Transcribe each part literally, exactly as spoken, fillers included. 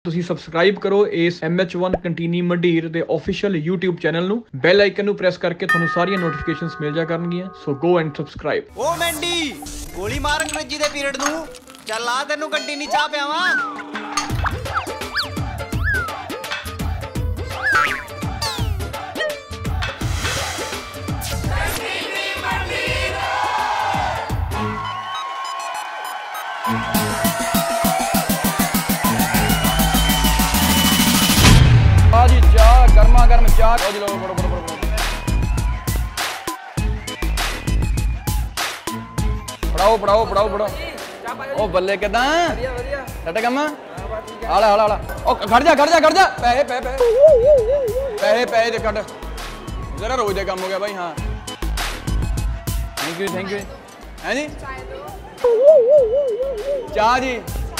ਤੁਸੀਂ ਸਬਸਕ੍ਰਾਈਬ ਕਰੋ ਇਸ M H one Canteeni Mandeer ਦੇ ਆਫੀਸ਼ੀਅਲ YouTube ਚੈਨਲ ਨੂੰ। ਬੈਲ ਆਈਕਨ ਨੂੰ ਪ੍ਰੈਸ ਕਰਕੇ ਤੁਹਾਨੂੰ ਸਾਰੀਆਂ ਨੋਟੀਫਿਕੇਸ਼ਨਸ ਮਿਲ ਜਾ ਕਰਨਗੀਆਂ। So go and subscribe. ਓ ਮੈਂਡੀ ਗੋਲੀ ਮਾਰ ਅੰਗਰੇਜ਼ੀ ਦੇ ਪੀਰੀਅਡ ਨੂੰ। ਚੱਲ ਆ ਤੈਨੂੰ ਕੰਟੀਨੀ ਚਾਹ ਪਿਆਵਾਂ। जी चाह गर्मा गर्म चाह जी लो बड़ो बड़ो बड़ो पढ़ाओ पढ़ाओ पढ़ाओ पढ़ाओ ओ बल्ले किदा सट कम आला आला आला ओ खड़ जा खड़ जा खड़ जा पैसे पैसे पैसे पैसे दे कट जरा रोज दे काम हो गया भाई। हाँ थैंक यू थैंक यू हैं जी चाह जी।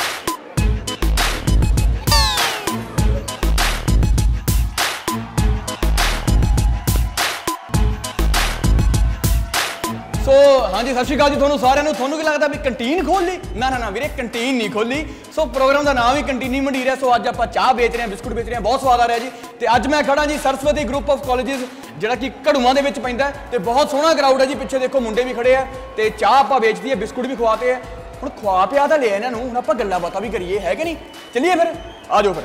सो हाँ जी सत श्री अकाल जी थोनों सारिਆਂ ਨੂੰ। ਤੁਹਾਨੂੰ ਕੀ ਲੱਗਦਾ ਵੀ ਕੰਟੀਨ ਖੋਲ ਲਈ? ਨਾ ਨਾ ਨਾ ਵੀਰੇ ਕੰਟੀਨ ਨਹੀਂ ਖੋਲੀ। ਸੋ ਪ੍ਰੋਗਰਾਮ ਦਾ ਨਾਮ ਹੀ ਕੰਟੀਨੀ ਮੰਡੀਰ ਹੈ। ਸੋ ਅੱਜ ਆਪਾਂ ਚਾਹ ਵੇਚ ਰਹੇ ਹਾਂ, ਬਿਸਕੁਟ ਵੇਚ ਰਹੇ ਹਾਂ, ਬਹੁਤ ਸਵਾਦ ਆ ਰਿਹਾ ਜੀ। ਤੇ ਅੱਜ ਮੈਂ ਖੜਾ ਜੀ ਸਰਸਵਤੀ ਗਰੁੱਪ ਆਫ ਕਾਲਜਿਸ ਜਿਹੜਾ ਕਿ ਘੜੂਆਂ ਦੇ ਵਿੱਚ ਪੈਂਦਾ ਤੇ ਬਹੁਤ ਸੋਹਣਾ ਕਰਾਊਡ ਹੈ ਜੀ। ਪਿੱਛੇ ਦੇਖੋ ਮੁੰਡੇ ਵੀ ਖੜੇ ਆ ਤੇ ਚਾਹ ਆਪਾਂ ਵੇਚਦੀ ਹੈ, ਬਿਸਕੁਟ ਵੀ ਖਵਾਤੇ ਆ। ਹੁਣ ਖਵਾ ਪਿਆ ਤਾਂ ਲਿਆ ਇਹਨਾਂ ਨੂੰ, ਹੁਣ ਆਪਾਂ ਗੱਲਾਂ ਬਾਤਾਂ ਵੀ ਕਰੀਏ, ਹੈ ਕਿ ਨਹੀਂ? ਚਲਿਏ ਫਿਰ ਆ ਜਾਓ ਫਿਰ।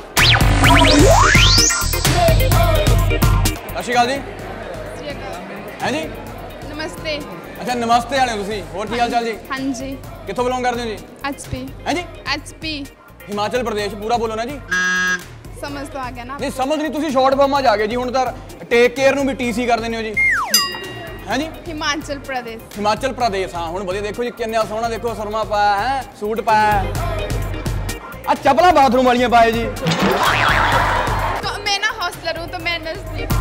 ਸਤਿ ਸ਼੍ਰੀ ਅਕਾਲ ਜੀ। ਹੈ ਜੀ नमस्ते। अच्छा नमस्ते वाले तुसी और की हाल चाल जी? हाँ जी। कित्थों बिलोंग करते हो जी? एचपी। हैं जी? एचपी। हिमाचल प्रदेश पूरा बोलो ना जी। समझ तो आ गया ना? नहीं समझ नहीं तुसी शॉर्ट फॉर्म जा गए जी। हुण तां टेक केयर नूं भी टीसी कर देने हो जी। हैं जी? हिमाचल प्रदेश। हिमाचल प्रदेश हाँ हुण वधिया। देखो जी किन्ना सोहना देखो सुरमा पाया है, सूट पाया आ चपला बाथरूम वालियां पाए जी। तो मैं ना हॉस्टलर हूँ तो मैं नजदीक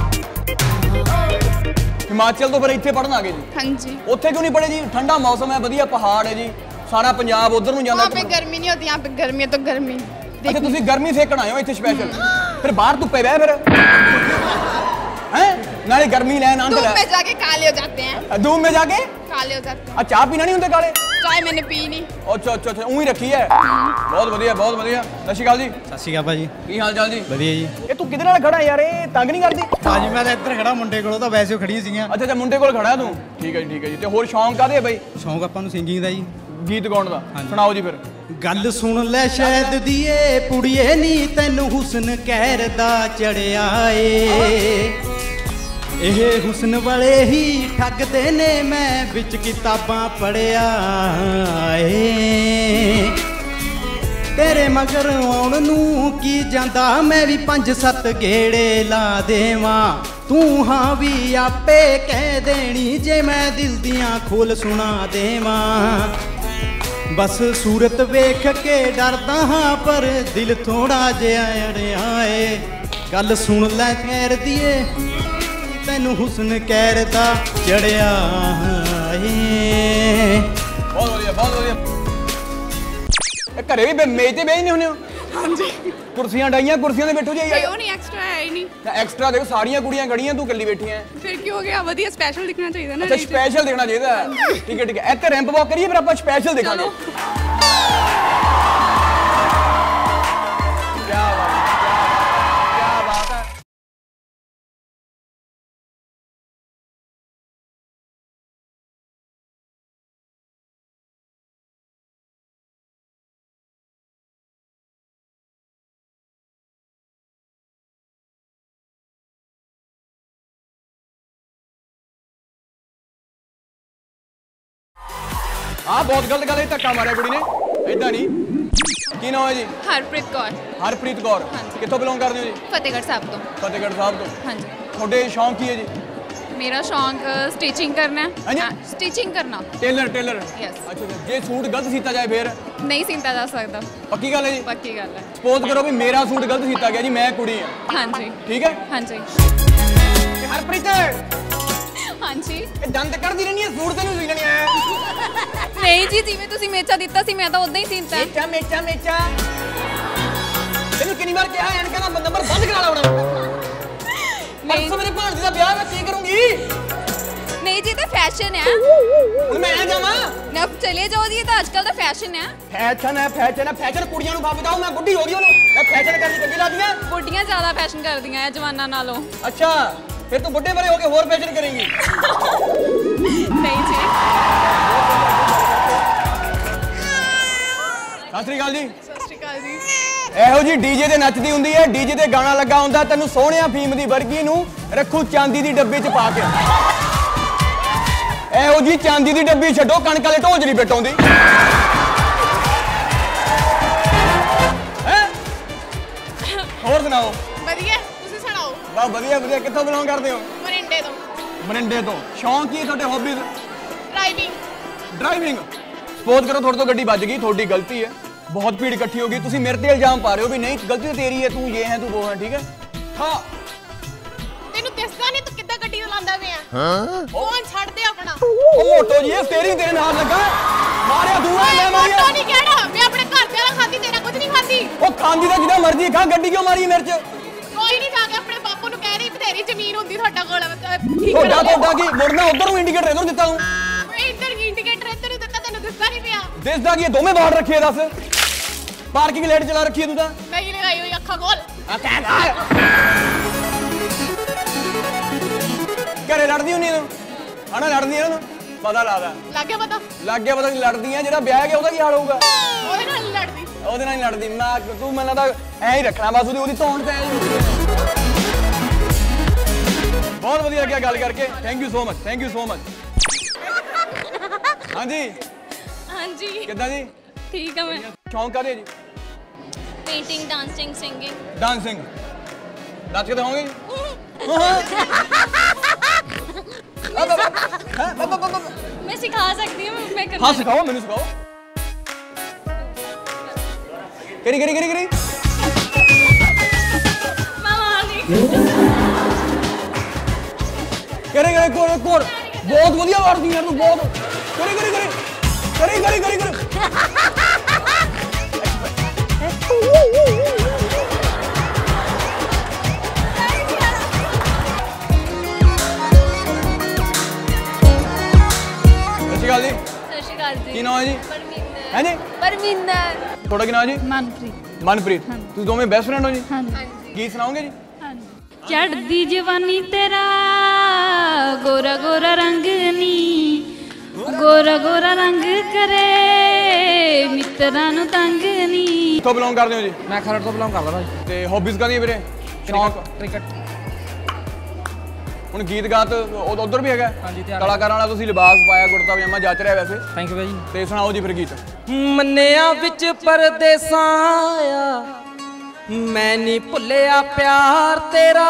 हिमाचल तो फिर इत्थे पढ़न आ गए जी। हाँ जी। उत्थे क्यों नहीं पढ़े जी? ठंडा मौसम है, वधिया पहाड़ है जी, सारा पंजाब उधर नूं जांदा। वहाँ पे गर्मी नहीं होती, यहाँ पे गर्मी है तो गर्मी। अच्छा तुसी गर्मी सेकण आए हो इत्थे स्पेशल? फिर बाहर धुप्पे बह फिर हैं नाले गर्मी लैन आंद धूप में जाके काले हो जाते हैं। धूप में जाके काले हो जाते हैं। आ चाह पीना नहीं हुंदे काले? चाय मैंने पी नहीं। अच्छा अच्छा अच्छा ऊं ही रखी है। बहुत वधिया बहुत वधिया। सत श्री अकाल जी। सत श्री अकाल भाजी। की हाल चाल जी? वधिया जी। ये तू किधर नाल खड़ा यार? ये तंग नहीं करदी? हां जी मैं इधर खड़ा मुंडे कोल, तो वैसे खड़ियां सीगीਆਂ। अच्छा अच्छा मुंडे कोल खड़ा तू? ठीक है जी ठीक है जी। ते होर शौक कादे बई? शौक ਆਪਾਂ ਨੂੰ ਸਿੰਗਿੰਗ ਦਾ ਜੀ, गीत गाउण दा। सुनाओ जी फिर। ਗੱਲ ਸੁਣ ਲੈ ਸ਼ਾਇਦ ਦੀਏ ਪੁੜੀਏ ਨੀ ਤੈਨੂੰ ਹੁਸਨ ਕਹਿਰ ਦਾ ਚੜਿਆ ਏ। ਇਹ ਹੁਸਨ ਵਾਲੇ ਹੀ ਠੱਗਦੇ ਨੇ, ਮੈਂ ਵਿੱਚ ਕਿਤਾਬਾਂ ਪੜਿਆ ਏ। ਤੇਰੇ ਮਗਰ ਆਉਣ ਨੂੰ ਕੀ ਜਾਂਦਾ, ਮੈਂ ਵੀ ਪੰਜ ਸੱਤ ਗੇੜੇ ਲਾ ਦੇਵਾਂ। ਤੂੰ ਹਾਂ ਵੀ ਆਪੇ ਕਹਿ ਦੇਣੀ ਜੇ ਮੈਂ ਦਿਲ ਦੀਆਂ ਖੋਲ ਸੁਣਾ ਦੇਵਾਂ। ਬਸ ਸੂਰਤ ਵੇਖ ਕੇ ਡਰਦਾ ਹਾਂ ਪਰ ਦਿਲ ਥੋੜਾ ਜਿਹਾ ਅੜਿਆ ਏ। ਗੱਲ ਸੁਣ ਲੈ ਖੈਰ ਦੀਏ ਤੈਨੂੰ ਹੁਸਨ ਕਹਿਰ ਦਾ ਚੜਿਆ ਏ। ਬਹੁਤ ਵਧੀਆ ਬਹੁਤ ਵਧੀਆ। ਇਹ ਘਰੇ ਵੀ ਮੇਜ਼ ਤੇ ਬੈਠ ਨਹੀਂ ਹੁੰਦੇ ਹੋ? ਹਾਂਜੀ। ਕੁਰਸੀਆਂ ਡਾਈਆਂ, ਕੁਰਸੀਆਂ ਤੇ ਬੈਠੋ ਜੀ। क्यों नहीं एक्स्ट्रा है ही नहीं? ਐਕਸਟਰਾ ਦੇਖੋ ਸਾਰੀਆਂ ਕੁੜੀਆਂ ਖੜੀਆਂ, ਤੂੰ ਇਕੱਲੀ ਬੈਠੀ ਐ। फिर क्यों हो गया? वधिया स्पेशल दिखना चाहिए ना। अच्छा स्पेशल देखना चाहिए। ठीक है ठीक है। एक रैंप वॉक करिए फिर आप स्पेशल दिखाएंगे। क्या बात है क्या बात है। हाँ बहुत गलत गल है, धक्का मारिया कुड़ी ने। इदा नहीं। की नाम है जी? हरप्रीत कौर। हरप्रीत कौर। कित्थों बिलोंग करते हो जी? फतेहगढ़ साहब तो। फतेहगढ़ साहब तो। हाँ जी। थोड़े शौक की है जी? मेरा शौक स्टिचिंग करना हाँ जी? है। स्टिचिंग करना। Tailor tailor. यस। अच्छा अच्छा। जे सूट गलत सीता जाए फिर? नहीं सीता जा सकता। पक्की गल है जी? पक्की गल है। सपोज करो भी मेरा सूट गलत सीता गया जी, मैं कुड़ी हाँ। हाँ जी। ठीक है। हाँ जी। हरप्रीत हाँ जी। दंद करदी रहनी है, सूट तेनू सी लेने आया। नहीं जी जिवें तुसीं मेचा दित्ता सी मैं तां उदां ही सीता। मेचा मेचा मेचा तेनू कितनी बार कहा एनका दा नंबर बंद करा ला हुण। परसों मेरे भांजे दा ब्याह मैं की करूंगी? नहीं जी तो फैशन है। हुण मैं जावां ना चले जाओ जी, तो आजकल दा फैशन है। फैशन है फैशन है फैशन कुड़ियां नू भाव बताओ मैं बुढ़ी हो गई हूं मैं फैशन करनी मैं ज्यादा फैशन कर दिया है जवाना नालों। अच्छा फिर तू बुढ़े बड़े होके होर फैशन करेंगी? नहीं जी। सत श्री अकाल जी। ਸਤਿ ਸ਼੍ਰੀ ਅਕਾਲ ਜੀ। ਇਹੋ ਜੀ ਡੀਜੇ ਤੇ ਨੱਚਦੀ ਹੁੰਦੀ ਹੈ, ਡੀਜੇ ਤੇ ਗਾਣਾ ਲੱਗਾ ਹੁੰਦਾ, ਤੈਨੂੰ ਸੋਹਣਿਆ ਫੀਮ ਦੀ ਵਰਗੀ ਨੂੰ ਰੱਖੂ ਚਾਂਦੀ ਦੀ ਡੱਬੀ 'ਚ ਪਾ ਕੇ। ਇਹੋ ਜੀ ਚਾਂਦੀ ਦੀ ਡੱਬੀ ਛੱਡੋ, ਕਣਕ ਵਾਲੇ ਢੋਜ ਨਹੀਂ ਬਟਾਉਂਦੀ। ਹੈ ਹੋਰ ਸੁਣਾਓ? ਵਧੀਆ ਤੁਸੀਂ ਸੁਣਾਓ? ਵਾਹ ਵਧੀਆ ਵਧੀਆ। ਕਿੱਥੋਂ ਬਿਲੋਂਗ ਕਰਦੇ ਹੋ? ਮਰਿੰਡੇ ਤੋਂ। ਮਰਿੰਡੇ ਤੋਂ। ਸ਼ੌਂਕ ਕੀ ਹੈ ਤੁਹਾਡੇ, ਹੌਬੀਜ਼? ਡਰਾਈਵਿੰਗ। ਡਰਾਈਵਿੰਗ। ਸਪੋਜ਼ ਕਰੋ ਤੁਹਾਡੇ ਤੋਂ ਗੱਡੀ ਵੱਜ ਗਈ, ਤੁਹਾਡੀ ਗਲਤੀ ਹੈ, ਬਹੁਤ ਭੀੜ ਇਕੱਠੀ ਹੋ ਗਈ, ਤੁਸੀਂ ਮੇਰੇ ਤੇ ਇਲਜ਼ਾਮ ਪਾ ਰਹੇ ਹੋ ਵੀ ਨਹੀਂ ਗਲਤੀ ਤਾਂ ਤੇਰੀ ਹੈ, ਤੂੰ ਇਹ ਹੈ ਤੂੰ ਉਹ ਹੈ, ਠੀਕ ਹੈ? ਹਾਂ ਤੈਨੂੰ ਦਿਸਦਾ ਨਹੀਂ ਤੂੰ ਕਿੱਦਾਂ ਗੱਡੀ ਚਲਾਉਂਦਾ ਪਿਆ? ਹਾਂ ਫੋਨ ਛੱਡ ਦੇ ਆਪਣਾ। ਉਹ ਮੋਟੋ ਜੀ ਇਹ ਸਟੀਅਰਿੰਗ ਤੇਰੇ ਨਾਲ ਲੱਗਾ, ਮਾਰਿਆ ਦੂਆ ਮੈਂ ਮਾਰਿਆ। ਮੋਟੋ ਨਹੀਂ ਕਹਿਣਾ, ਮੈਂ ਆਪਣੇ ਘਰ ਦੇ ਨਾਲ ਖਾਂਦੀ, ਤੇਰਾ ਕੁਝ ਨਹੀਂ ਖਾਂਦੀ। ਉਹ ਖਾਂਦੀ ਤਾਂ ਜਿੱਦਾਂ ਮਰਜ਼ੀ ਖਾ, ਗੱਡੀ ਕਿਉਂ ਮਾਰੀ ਮੇਰੇ 'ਚ? ਕੋਈ ਨਹੀਂ, ਜਾ ਕੇ ਆਪਣੇ ਬਾਪੂ ਨੂੰ ਕਹਿ ਰਹੀ ਬਥੇਰੀ ਜ਼ਮੀਨ ਹੁੰਦੀ ਤੁਹਾਡਾ ਕੋਲ। ਤੁਹਾਡਾ ਤੁਹਾਡਾ ਕੀ ਮੁੜਨਾ ਉਧਰ ਨੂੰ ਇੰਡੀਕੇਟਰ ਇਧਰ ਦਿੱਤਾ ਤੂੰ? ਇੱਧਰ ਇੰਡੀਕੇਟਰ ਇੱਧਰ ਨੂੰ ਦਿੱਤਾ, ਤੈਨੂੰ ਦਿਸਦਾ ਨਹੀਂ ਪਿਆ? ਦਿਸਦਾ ਕੀ ਦੋਵੇਂ ਬਾਹਰ ਰੱਖੇ, ਦੱਸ ਪਾਰਕਿੰਗ ਲਾਈਟ ਚਲਾ ਰੱਖੀ ਹੈ ਤੂੰ ਤਾਂ? ਨਹੀਂ ਲਗਾਈ ਹੋਈ, ਅੱਖਾਂ ਖੋਲ। ਆ ਕਹਿ ਕਰ ਘਰੇ ਲੜਦੀ ਹੁੰਨੀ ਤੂੰ ਹਣਾ? ਲੜਦੀ ਆ ਨਾ, ਪਤਾ ਲੱਗਦਾ। ਲੱਗ ਗਿਆ ਪਤਾ? ਲੱਗ ਗਿਆ ਪਤਾ। ਲੜਦੀ ਆ, ਜਿਹੜਾ ਵਿਆਹ ਗਿਆ ਉਹਦਾ ਕੀ ਹਾਲ ਹੋਊਗਾ? ਉਹਦੇ ਨਾਲ ਨਹੀਂ ਲੜਦੀ। ਉਹਦੇ ਨਾਲ ਹੀ ਲੜਦੀ ਨਾ ਤੂੰ, ਮੈਨੂੰ ਲੱਗਦਾ ਐ ਹੀ ਰੱਖਣਾ ਬਸ, ਉਹਦੀ ਉਹਦੀ ਧੌਣ ਤੇ ਐ ਹੀ। ਬਹੁਤ ਵਧੀਆ ਲੱਗਿਆ ਗੱਲ ਕਰਕੇ, thank you so much, thank you so much. ਹਾਂਜੀ ਹਾਂਜੀ ਕਿੱਦਾਂ ਜੀ? ठीक है। मैं ਸ਼ੌਂਕ ਕਾਹਦੇ ਜੀ? Painting, dancing, singing. ਡਾਂਸਿੰਗ। ਨੱਚ ਕੇ ਦਿਖਾਓਗੇ? मैं सिखा सकती हूँ, मैं कर। ਹਾਂ ਸਿਖਾਓ, ਮੈਨੂੰ ਸਿਖਾਓ। ਕਰੀ ਕਰੀ ਕਰੀ ਕਰੀ ਕਰੀ ਕਰੀ ਕੋਰ ਕੋਰ ਬਹੁਤ ਵਧੀਆ ਵਰਦੀ ਯਾਰ ਤੂੰ, ਬਹੁਤ ਕਰੀ ਕਰੀ ਕਰੀ ਕਰੀ ਕਰੀ ਕਰੀ ਕਰੀ ਸਤਿ ਸ਼੍ਰੀ ਅਕਾਲ ਜੀ। सत श्री अकाल जी। ਕੀ ਨਾਮ ਹੈ ਜੀ? परमिंदर। ਹੈ ਜੀ? परमिंदर। ਤੁਹਾਡਾ ਕੀ ਨਾਮ ਜੀ? मनप्रीत। ਮਨਪ੍ਰੀਤ। ਤੁਸੀਂ ਦੋਵੇਂ ਬੈਸਟ ਫਰੈਂਡ ਹੋ ਜੀ? हाँ ਗੀਤ ਸੁਣਾਓਗੇ ਜੀ? चढ़दी जवानी तेरा गोरा गोरा रंग नी, गोरा गोरा रंग करे मित्रा नु तंग नी। ਕਿੱਥੋਂ ਬਿਲੋਂਗ ਕਰਦੇ ਹੋ ਜੀ? मैं खरड़ तो बिलोंग करदा भाई। ਤੇ ਹੌਬੀਜ਼ ਕਾਹਦੀਆਂ ਵੀਰੇ? ਸ਼ੌਂਕ? क्रिकेट। ਹੁਣ ਗੀਤ ਗਾਤ ਉਧਰ ਵੀ ਹੈਗਾ? ਹਾਂਜੀ ਤਿਆਰ। ਕਲਾਕਾਰਾਂ ਵਾਲਾ ਤੁਸੀਂ ਲਿਬਾਸ ਪਾਇਆ, ਕੁੜਤਾ ਪਜਾਮਾ ਜੱਚ ਰਿਹਾ ਵੈਸੇ। थैंक यू भाई। ਤੇ ਸੁਣਾਓ ਜੀ ਫਿਰ ਗੀਤ। ਮੰਨਿਆ ਵਿੱਚ ਪਰਦੇਸਾਂ ਆਇਆ, ਮੈਂ ਨਹੀਂ ਭੁੱਲਿਆ ਪਿਆਰ ਤੇਰਾ,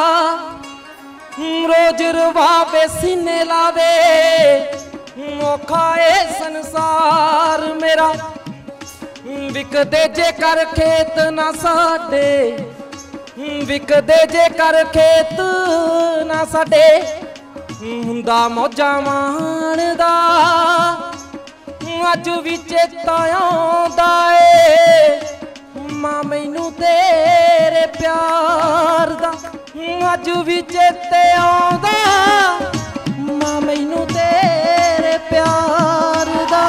ਰੋਜ਼ ਰਵਾਵੇ ਸੀਨੇ ਲਾਵੇ, ਔਖਾ ਏ ਸੰਸਾਰ ਮੇਰਾ, ਵਿਕਦੇ ਜੇ ਕਰ ਖੇਤ ਨਾ ਸਾਡੇ, ਵਿਕਦੇ ਜੇ ਕਰ ਖੇਤ ਨਾ ਸਾਡੇ, ਹੁੰਦਾ ਮੌਜਾਂ ਮਾਣਦਾ, ਅੱਜ ਵੀ ਚੇਤਾ ਆਉਂਦਾ ਏ ਮਾਂ ਮੈਨੂੰ ਤੇਰੇ ਪਿਆਰ ਦਾ, ਅੱਜ ਵੀ ਚੇਤੇ ਆਉਂਦਾ ਮਾਂ ਮੈਨੂੰ ਤੇਰੇ ਪਿਆਰ ਦਾ।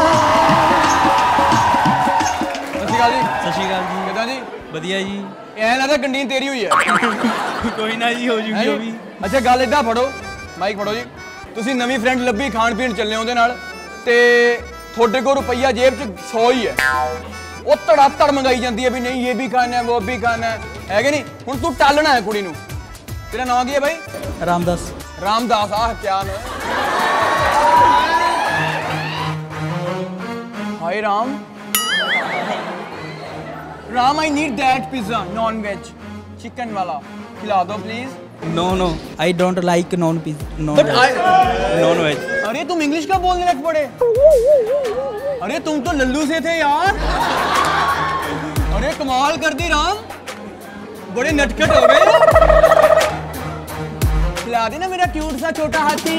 ਸਤਿ ਸ਼੍ਰੀ ਅਕਾਲ ਜੀ। ਸਤਿ ਸ਼੍ਰੀ ਅਕਾਲ ਜੀ। ਕਿੱਦਾਂ ਜੀ? ਵਧੀਆ ਜੀ। ਐ ਲੱਗਦਾ ਕੰਟੀਨ ਤੇਰੀ ਹੋਈ ਹੈ। ਕੋਈ ਨਾ ਜੀ, ਹੋ ਜੂਗੀ ਉਹ ਵੀ। ਅੱਛਾ ਗੱਲ ਏਦਾਂ ਫੜੋ, ਮਾਈਕ ਫੜੋ ਜੀ। ਤੁਸੀਂ ਨਵੀਂ ਫਰੈਂਡ ਲੱਭੀ, ਖਾਣ ਪੀਣ ਚੱਲੇ ਉਹਦੇ ਨਾਲ, ਤੇ ਤੁਹਾਡੇ ਕੋਲ ਰੁਪਈਆ ਜੇਬ 'ਚ ਸੌ ਹੀ ਹੈ, ਉਹ ਧੜਾ ਧੜ ਮੰਗਾਈ ਜਾਂਦੀ ਹੈ ਵੀ ਨਹੀਂ ਇਹ ਵੀ ਖਾਣਾ ਉਹ ਵੀ ਖਾਣਾ ਹੈ ਕਿ ਨਹੀਂ? ਹੁਣ ਤੂੰ ਟਾਲਣਾ ਹੈ ਕੁੜੀ ਨੂੰ। ਤੇਰਾ ਨਾਮ ਕੀ ਹੈ ਬਾਈ? ਰਾਮਦਾਸ। ਰਾਮਦਾਸ। ਆਹ ਕਿਆ ਨਾਮ? ਹਾਏ Ram. Ram I need that pizza non veg chicken वाला खिला दो please। No no, I don't like non pizza. Non But I non veg. अरे तुम इंग्लिश का बोलने लग पड़े। अरे तुम तो लल्लू से थे यार। अरे कमाल कर दी राम, बड़े नटखट हो गए। खिला देना मेरा क्यूट सा छोटा हाथी।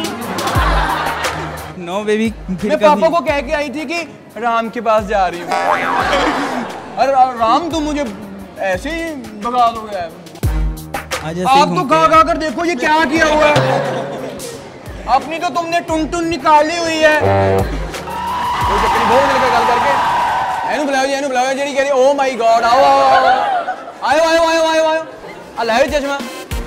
No baby। मैं पापा को कह के आई थी कि राम के पास जा रही हूँ। अरे राम तुम मुझे ऐसे ही भगा दोगे? आप तो खा खा कर देखो ये क्या किया हुआ है। अपनी तो तुमने टुन टुन निकाली हुई है। कोई चक्कर नहीं, बहुत मिलकर गल करके एनू बुलाओ जी, एनू बुलाओ जेडी कह रही ओ माय गॉड आओ आओ आयो आयो आयो आयो आयो आ लै चश्मा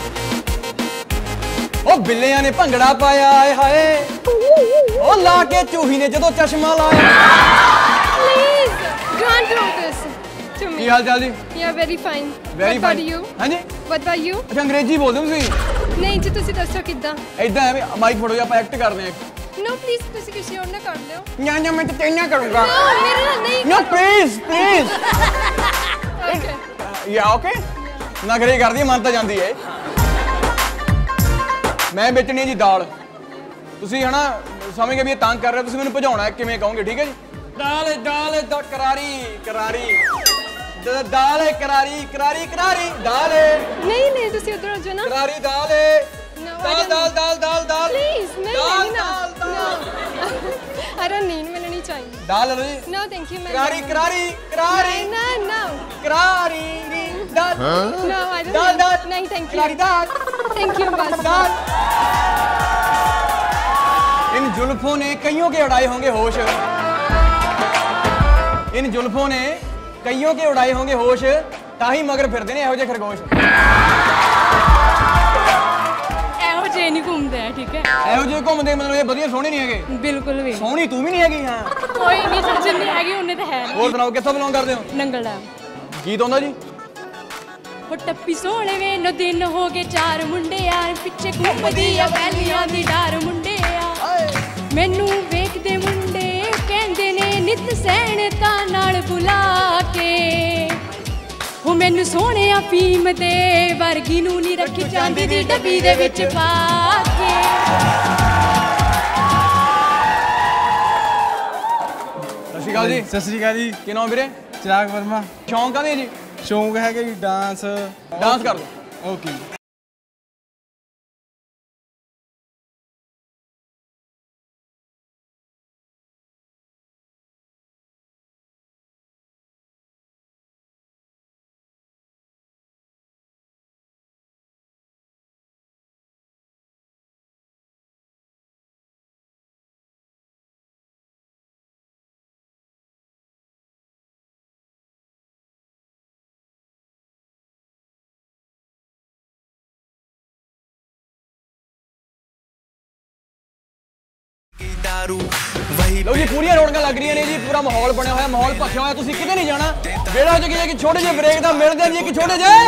ओ बिल्लियां ने भंगड़ा पाया आए हाय ओ ला के चूही ने जदों चश्मा लाया Please don't do this to me. की हाल चाल जी? Yeah, very fine. Very What fine. about you? हाँ जी What about you? अच्छा अंग्रेजी बोलदे हो तुसीं नहीं जी ਤੁਸੀਂ ਦੱਸੋ ਕਿੱਦਾਂ? इदां है भी माइक फड़ो ਆਪਾਂ ਐਕਟ ਕਰਦੇ ਆ No please ਤੁਸੀਂ ਕਿਸੇ ਹੋਰ ਨਾਲ ਕਰ ਲਿਓ। ना ना मैं तो तेरे नाल करूंगा No ਮੇਰੇ ਨਾਲ ਨਹੀਂ। No please please Okay. या ओके नखरे करदी मन ਤਾਂ ਜਾਂਦੀ ਹੈ ਮੈਂ ਵੇਚਣੀ ਹੈ ਜੀ ਦਾਲ ਤੁਸੀਂ ਹਨਾ ਸਮਝ ਗਏ ਵੀ ਇਹ ਤੰਗ ਕਰ ਰਿਹਾ ਤੁਸੀਂ ਮੈਨੂੰ ਭਜਾਉਣਾ ਹੈ ਕਿਵੇਂ ਕਹੋਗੇ ਠੀਕ ਹੈ ਜੀ ਦਾਲ ਦਾਲ ਦਾ ਕਰਾਰੀ ਕਰਾਰੀ ਦ- ਦਾਲ ਹੈ ਕਰਾਰੀ ਕਰਾਰੀ ਕਰਾਰੀ ਦਾਲ ਹੈ ਨਹੀਂ ਨਹੀਂ ਤੁਸੀਂ ਉਧਰ ਹੋ ਜਾਓ ਨਾ। ਕਰਾਰੀ ਦਾਲ ਹੈ No, I dal don't dal need- dal dal dal Please ਮੈਂ ਦਾਲ, ਨਹੀਂ ਨਾ। ਦਾਲ, ਦਾਲ। No. I don't need ਮੈਨੂੰ ਨਹੀਂ ਚਾਹੀਏ। ਦਾਲ ਹੈ ਜੀ No thank you ਮੈਂ ਕਰਾਰੀ ਕਰਾਰੀ ਕਰਾਰੀ No no. ਕਰਾਰੀ dal No I don't dal need- ਦਾਲ ਨਹੀਂ thank ਕਰਾਰੀ you. Dal Thank you बस। दाल इन जुल्फों ने कईयों के उड़ाए होंगे होश इन जुल्फों ने कईयों के उड़ाए होंगे होश ताही मगर फिरते ने ਇਹੋ ਜਿਹੇ ਖਰਗੋਸ਼ ਇਹੋ ਜਿਹੇ ਨਹੀਂ ਘੁੰਮਦੇ ਆ ਠੀਕ ਹੈ ਇਹੋ ਜਿਹੇ ਘੁੰਮਦੇ ਮਤਲਬ ਇਹ ਵਧੀਆ ਸੋਹਣੇ ਨਹੀਂ ਹੈਗੇ ਬਿਲਕੁਲ ਵੀ ਸੋਹਣੀ ਤੂੰ ਵੀ ਨਹੀਂ ਹੈਗੀ ਹਾਂ ਕੋਈ ਨਹੀਂ ਜਿੰਨੀ ਹੈਗੀ ਉਹਨੇ ਤਾਂ ਹੈ ਹੋਰ ਸੁਣਾਓ ਕਿੱਥੋਂ ਬਿਲੋਂਗ ਕਰਦੇ ਹੋ ਨੰਗਲ ਡੈਮ ਗੀਤ ਆਉਂਦਾ ਜੀ ਉਹ ਟੱਪੀ ਸੋਹਣੇ ਵੇ ਨੋ ਦਿਨ ਹੋ ਗਏ ਚਾਰ ਮੁੰਡੇ ਯਾਰ ਪਿੱਛੇ ਘੁੰਮਦੀ ਆ ਵੈਲੀਆਂ ਦੀ ਡਾਰ ਮੁੰਡੇ ਆ ਮੈਨੂੰ ਵੇਖਦੇ ਮੁੰਡੇ ਕਹਿੰਦੇ ਨੇ ਨਿਤ ਸੈਣ ਤਾਂ ਨਾਲ ਬੁਲਾ ਕੇ ਉਹ ਮੈਨੂੰ ਸੋਹਣਿਆ ਫੀਮ ਦੇ ਵਰਗੀ ਨੂੰ ਨਹੀਂ ਰੱਖੀ ਚਾਂਦੀ ਦੀ ਡੱਬੀ ਦੇ ਵਿੱਚ ਪਾ ਕੇ ਸਤਿ ਸ਼੍ਰੀ ਅਕਾਲ ਜੀ ਸਤਿ ਸ੍ਰੀ ਅਕਾਲ ਜੀ ਕੀ ਨਾਮ ਵੀਰੇ ਚਿਰਾਗ ਵਰਮਾ ਸ਼ੌਂਕ ਕਾਹਦੇ ਜੀ ਸ਼ੌਂਕ ਹੈਗਾ ਜੀ ਡਾਂਸ ਡਾਂਸ ਕਰ ਲਓ ਓਕੇ ਲਓ ਜੀ ਪੂਰੀਆਂ ਰੌਣਕਾਂ ਲੱਗ ਰਹੀਆਂ ਨੇ ਜੀ ਪੂਰਾ ਮਾਹੌਲ ਬਣਿਆ ਹੋਇਆ ਮਾਹੌਲ ਭਖਿਆ ਹੋਇਆ ਤੁਸੀਂ ਕਿਤੇ ਨਹੀਂ ਜਾਣਾ ਵੇੜਾ ਚ ਕੀ ਇੱਕ ਛੋਟੇ ਜਿਹੇ ਬ੍ਰੇਕ ਦਾ ਮਿਲਦੇ ਆ ਜੀ ਇੱਕ ਛੋਟੇ ਜਿਹੇ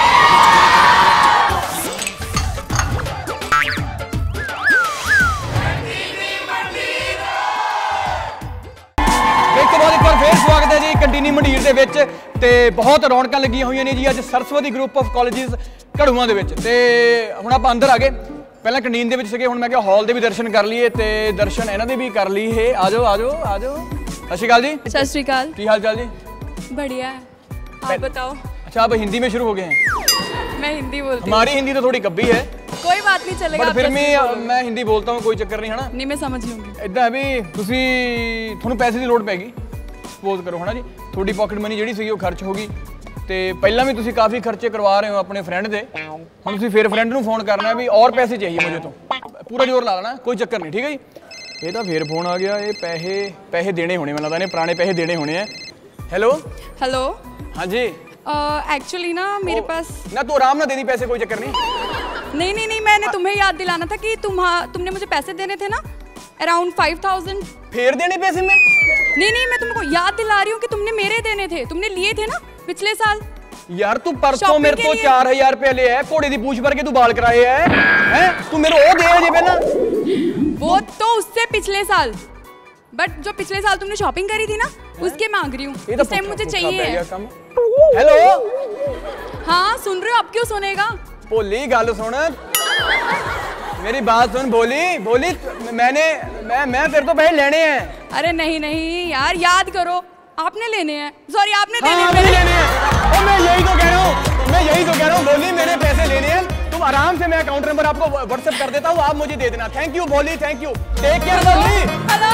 ਇੱਕ ਵਾਰ ਇੱਕ ਵਾਰ ਫੇਰ ਸਵਾਗਤ ਹੈ ਜੀ ਕੰਟੀਨੀ ਮੰਡੀਰ ਦੇ ਵਿੱਚ ਤੇ ਬਹੁਤ ਰੌਣਕਾਂ ਲੱਗੀਆਂ ਹੋਈਆਂ ਨੇ ਜੀ ਅੱਜ Saraswati group of colleges Gharuan ਦੇ ਵਿੱਚ ਤੇ ਹੁਣ ਆਪਾਂ ਅੰਦਰ ਆ ਗਏ ਪਹਿਲਾਂ ਕੰਟੀਨ ਦੇ ਵਿੱਚ ਸੀਗੇ ਹੁਣ ਮੈਂ ਕਿਹਾ ਹਾਲ ਦੇ ਵੀ ਦਰਸ਼ਨ ਕਰ ਲਈਏ ਤੇ ਦਰਸ਼ਨ ਇਹਨਾਂ ਦੇ ਵੀ ਕਰ ਲਈਏ ਆ ਜਾਓ ਆ ਜਾਓ ਆ ਜਾਓ ਸਤਿ ਸ਼੍ਰੀ ਅਕਾਲ ਜੀ सत श्री अकाल ਕੀ ਹਾਲ ਚਾਲ ਜੀ बढ़िया है आप बताओ अच्छा अब हिंदी में शुरू हो गए हैं मैं हिंदी बोलती हूँ हमारी हिंदी तो थोड़ी कब्बी है कोई बात नहीं चलेगा बट आप फिर जैसे भी भी बोलो। मैं हिंदी बोलता हूँ कोई चक्कर नहीं है ना नहीं मैं समझ लूंगी इदां है भी ਤੁਸੀਂ ਤੁਹਾਨੂੰ ਪੈਸੇ ਦੀ ਲੋੜ ਪੈਗੀ ਸਪੋਜ਼ ਕਰੋ ਹਨਾ ਜੀ ਤੁਹਾਡੀ ਪਾਕਟ ਮਨੀ ਜਿਹੜੀ ਸੀਗੀ ਉਹ ਖਰਚ ਹੋ ਗਈ ਤੇ ਪਹਿਲਾਂ ਵੀ ਤੁਸੀਂ ਕਾਫੀ ਖਰਚੇ ਕਰਵਾ ਰਹੇ ਹੋ ਆਪਣੇ ਫਰੈਂਡ ਦੇ ਹੁਣ ਤੁਸੀਂ ਫਿਰ ਫਰੈਂਡ ਨੂੰ ਫੋਨ ਕਰਨਾ ਵੀ ਔਰ ਪੈਸੇ ਚਾਹੀਏ ਮੁਝੇ ਤੋਂ ਪੂਰਾ ਜ਼ੋਰ ਲਾ ਲੈਣਾ ਕੋਈ ਚੱਕਰ ਨਹੀਂ ਠੀਕ ਹੈ ਜੀ ਇਹ ਤਾਂ ਫੇਰ ਫੋਨ ਆ ਗਿਆ ਇਹ ਪੈਸੇ ਪੈਸੇ ਦੇਣੇ ਹੋਣੇ ਮੈਨੂੰ ਲੱਗਦਾ ਇਹਨੇ ਪੁਰਾਣੇ ਪੈਸੇ ਦੇਣੇ ਹੋਣੇ ਆ हेलो हेलो ਹਾਂਜੀ एक्चुअली ना मेरे पास ना तू आराम ना दे दी पैसे कोई चक्कर नहीं नहीं नहीं नहीं मैंने तुम्हें याद दिलाना था कि तुम तुमने मुझे पैसे देने थे ना अराउंड फाइव थाउजेंड फेर देने पैसे में नहीं नहीं मैं तुमको याद दिला रही हूँ कि तुमने मेरे देने थे तुमने लिए थे ना पिछले साल यार तू परसों Shopping मेरे के तो लिए- चार हजार रुपए ले है घोड़े दी पूछ भर के तू बाल कराए है हैं तू मेरे वो दे जे पहला वो तो उससे पिछले साल बट जो पिछले साल तुमने शॉपिंग करी थी ना उसके मांग रही हूँ इस टाइम मुझे चाहिए है हेलो हाँ सुन रहे हो अब क्यों सुनेगा भोली गल सुन मेरी बात सुन भोली भोली मैंने मैं मैं तेरे तो पैसे लेने हैं अरे नहीं नहीं यार याद करो आपने लेने हैं सॉरी आपने हाँ, देने हाँ, हैं मुझे लेने हैं और मैं यही तो कह रहा हूँ मैं यही तो कह रहा हूँ भोली मेरे पैसे लेने हैं तुम आराम से मैं अकाउंट नंबर आपको व्हाट्सएप कर देता हूँ आप मुझे दे देना thank you Bholi thank you take care Bholi hello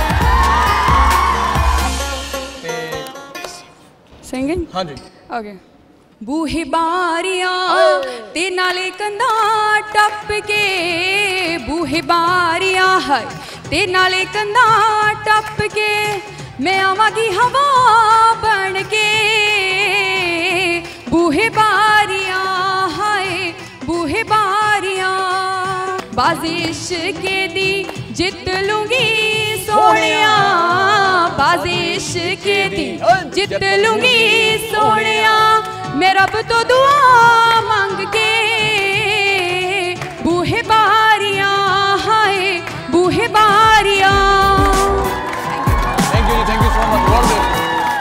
singing हाँ जी ओके बूहे बारियां ते नाले कंधा टप के बूहे बारियां है ते नाले कंधा टप के मैं आवागी हवा बन के बूहे बारियां बूहे बारियां बाजिश के दी जित लूंगी सोनिया बाजिश के दी जित लूंगी सोनिया मैं रब तो दुआ मांग के बूहे बारियां हाय बूहे बारियां। थैंक यू जी, thank you so much. God bless.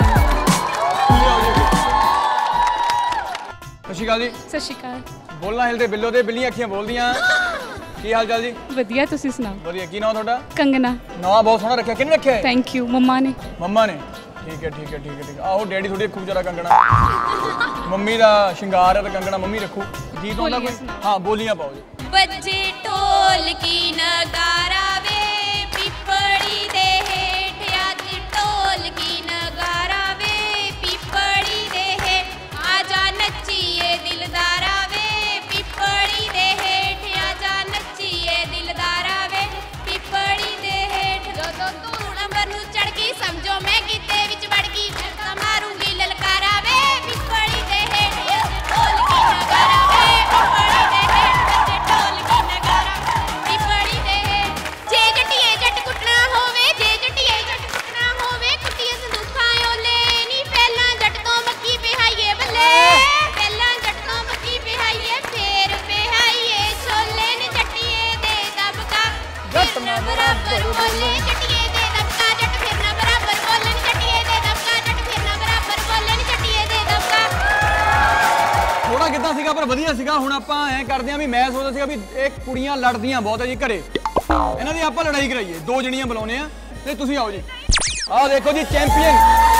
सत श्री अकाल जी। सत श्री अकाल। बोलना हिलते बिल्लो दे बिल्लियां अखियां बोलदियां। की हाल चाल जी? वधिया, तुसी सुनाओ? वधिया। की नाम ਤੁਹਾਡਾ? कंगना। नाम बहुत सोहना रखा। किने रखा है? थैंक यू, मम्मा ने। मम्मा ने? ठीक है ठीक है ठीक है ठीक है। आहो डैडी थोड़ी खूब जरा कंगना मम्मी दा श्रृंगार है तो कंगना मम्मी रखो। गीत होंदा कोई? हां बोलियां पाओ जी। बजे ढोल की नगारा वे पिपड़ी दे हेठ आज ढोल की नगारा वे पिपड़ी दे हेठ आजा नच्चिए दिलदारा वे पिपड़ी दे हेठ आजा नच्चिए दिलदारा वे पिपड़ी दे हेठ जदों तू नंबर नू चढ़ गई समझो मैं गीते विच वड़ गई मैं तां मारूंगी ललकारा वे पिपड़ी दे हेठ ढोल की नगारा वे पिपड़ी दे हेठ बजे ढोल की नगारा पिपड़ी दे हेठ जे जटिए जट कुटना होवे जे जटिए जट कुटना होवे कुटिए संदूखा ओले नी पहला जट तो मक्की पिहाइए बल्ले पहला जट तो मक्की पिहाइए फेर पिहाइए छोले ने जटिए दे दबका जट ना बराबर बोले जटिए दे दबका जट फिर ना बराबर बोले जटिए दे दबका जट फिर ना बराबर बोले जटिए दे दबका। थोड़ा कितना सीगा पर ਵਧੀਆ ਸੀਗਾ। ਹੁਣ ਆਪਾਂ ਐ ਕਰਦੇ ਆਂ ਵੀ ਮੈਂ ਸੋਚਦਾ ਸੀਗਾ ਵੀ ਇਹ ਕੁੜੀਆਂ ਲੜਦੀਆਂ ਬਹੁਤ ਹੈ ਜੀ ਘਰੇ, ਇਹਨਾਂ ਦੀ ਆਪਾਂ ਲੜਾਈ ਕਰਾਈਏ। ਦੋ ਜਣੀਆਂ ਬੁਲਾਉਨੇ ਆ ਤੇ ਤੁਸੀਂ ਆਓ ਜੀ। ਆਹ ਦੇਖੋ ਜੀ ਚੈਂਪੀਅਨ,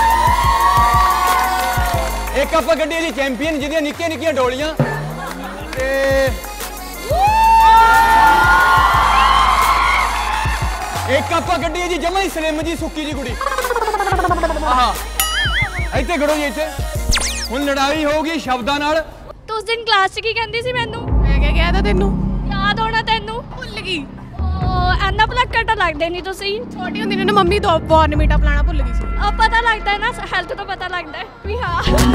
ਇੱਕ ਆਪਾਂ ਗੱਡੀ ਜੀ ਚੈਂਪੀਅਨ ਜਿਹਦੀਆਂ ਨਿੱਕੀਆਂ ਨਿੱਕੀਆਂ ਡੋਲੀਆਂ ਤੇ ਇੱਕ ਆਪਾਂ ਗੱਡੀ ਜੀ ਜਮਾ ਹੀ ਸਲਿਮ ਜੀ ਸੁੱਕੀ ਜੀ ਕੁੜੀ। ਆਹਾ ਇੱਥੇ ਖੜੋ ਜੀ ਇੱਥੇ। ਹੁਣ ਲੜਾਈ ਹੋਊਗੀ ਸ਼ਬਦਾਂ ਨਾਲ। ਤੂੰ ਉਸ ਦਿਨ ਕਲਾਸ 'ਚ ਕੀ ਕਹਿੰਦੀ ਸੀ ਮੈਨੂੰ? ਮੈਂ ਕਿਹਾ ਕਿਹਾ ਤਾਂ ਤੈਨੂੰ ਯਾਦ ਹੋਣਾ ਤੈਨੂੰ? ਭੁੱਲ ਗਈ। ਉਹ ਐਨਾ ਭੁਲੱਕੜ ਤਾਂ ਲੱਗਦੇ ਨਹੀਂ ਤੁਸੀਂ। ਛੋਟੀ ਹੁੰਦੀ ਨੇ ਮੰਮੀ ਤੋਂ ਬੋਰਨਵੀਟਾ ਪਲਾਣਾ ਭੁੱਲ ਗਈ ਸੀ। ਉਹ ਪਤਾ ਲੱਗਦਾ ਹੈ ਨਾ, ਹੈਲਥ ਤੋਂ ਪਤਾ ਲੱਗਦਾ ਹੈ ਵੀ ਹਾਂ।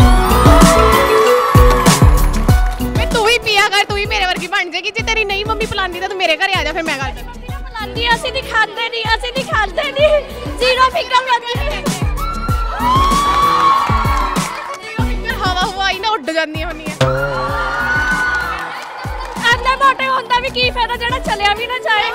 ਮੈਂ ਤੂੰ ਵੀ ਪੀਆ ਕਰ, ਤੂੰ ਵੀ ਮੇਰੇ ਵਰਗੀ ਬਣ ਜਾਏਗੀ। ਜੇ ਤੇਰੀ ਨਹੀਂ ਮੰਮੀ ਪਲਾਉਂਦੀ ਤਾਂ ਤੂੰ ਮੇਰੇ ਘਰੇ ਆ ਜਾ, ਫਿਰ ਮੈਂ ਗੱਲ ਕਰਾਂ। ਪਲਾਉਂਦੀ ਅਸੀਂ ਨਹੀਂ ਖਾਂਦੇ ਨਹੀਂ, ਅਸੀਂ ਨਹੀਂ ਖਾਂਦੇ ਨਹੀਂ। ਜ਼ੀਰੋ ਫਿਕਰ ਲੱਗਦੀ ਹਵਾ ਹੁਆ ਹੀ ਨਾ ਉੱਡ ਜਾਂਦੀਆਂ ਹੁੰਦੀਆਂ। ਐਨੇ ਮੋਟੇ ਹੁੰਦਾ ਵੀ ਕੀ ਫਾਇਦਾ ਜਿਹੜਾ ਚੱਲਿਆ ਵੀ ਨਾ ਜਾਏ।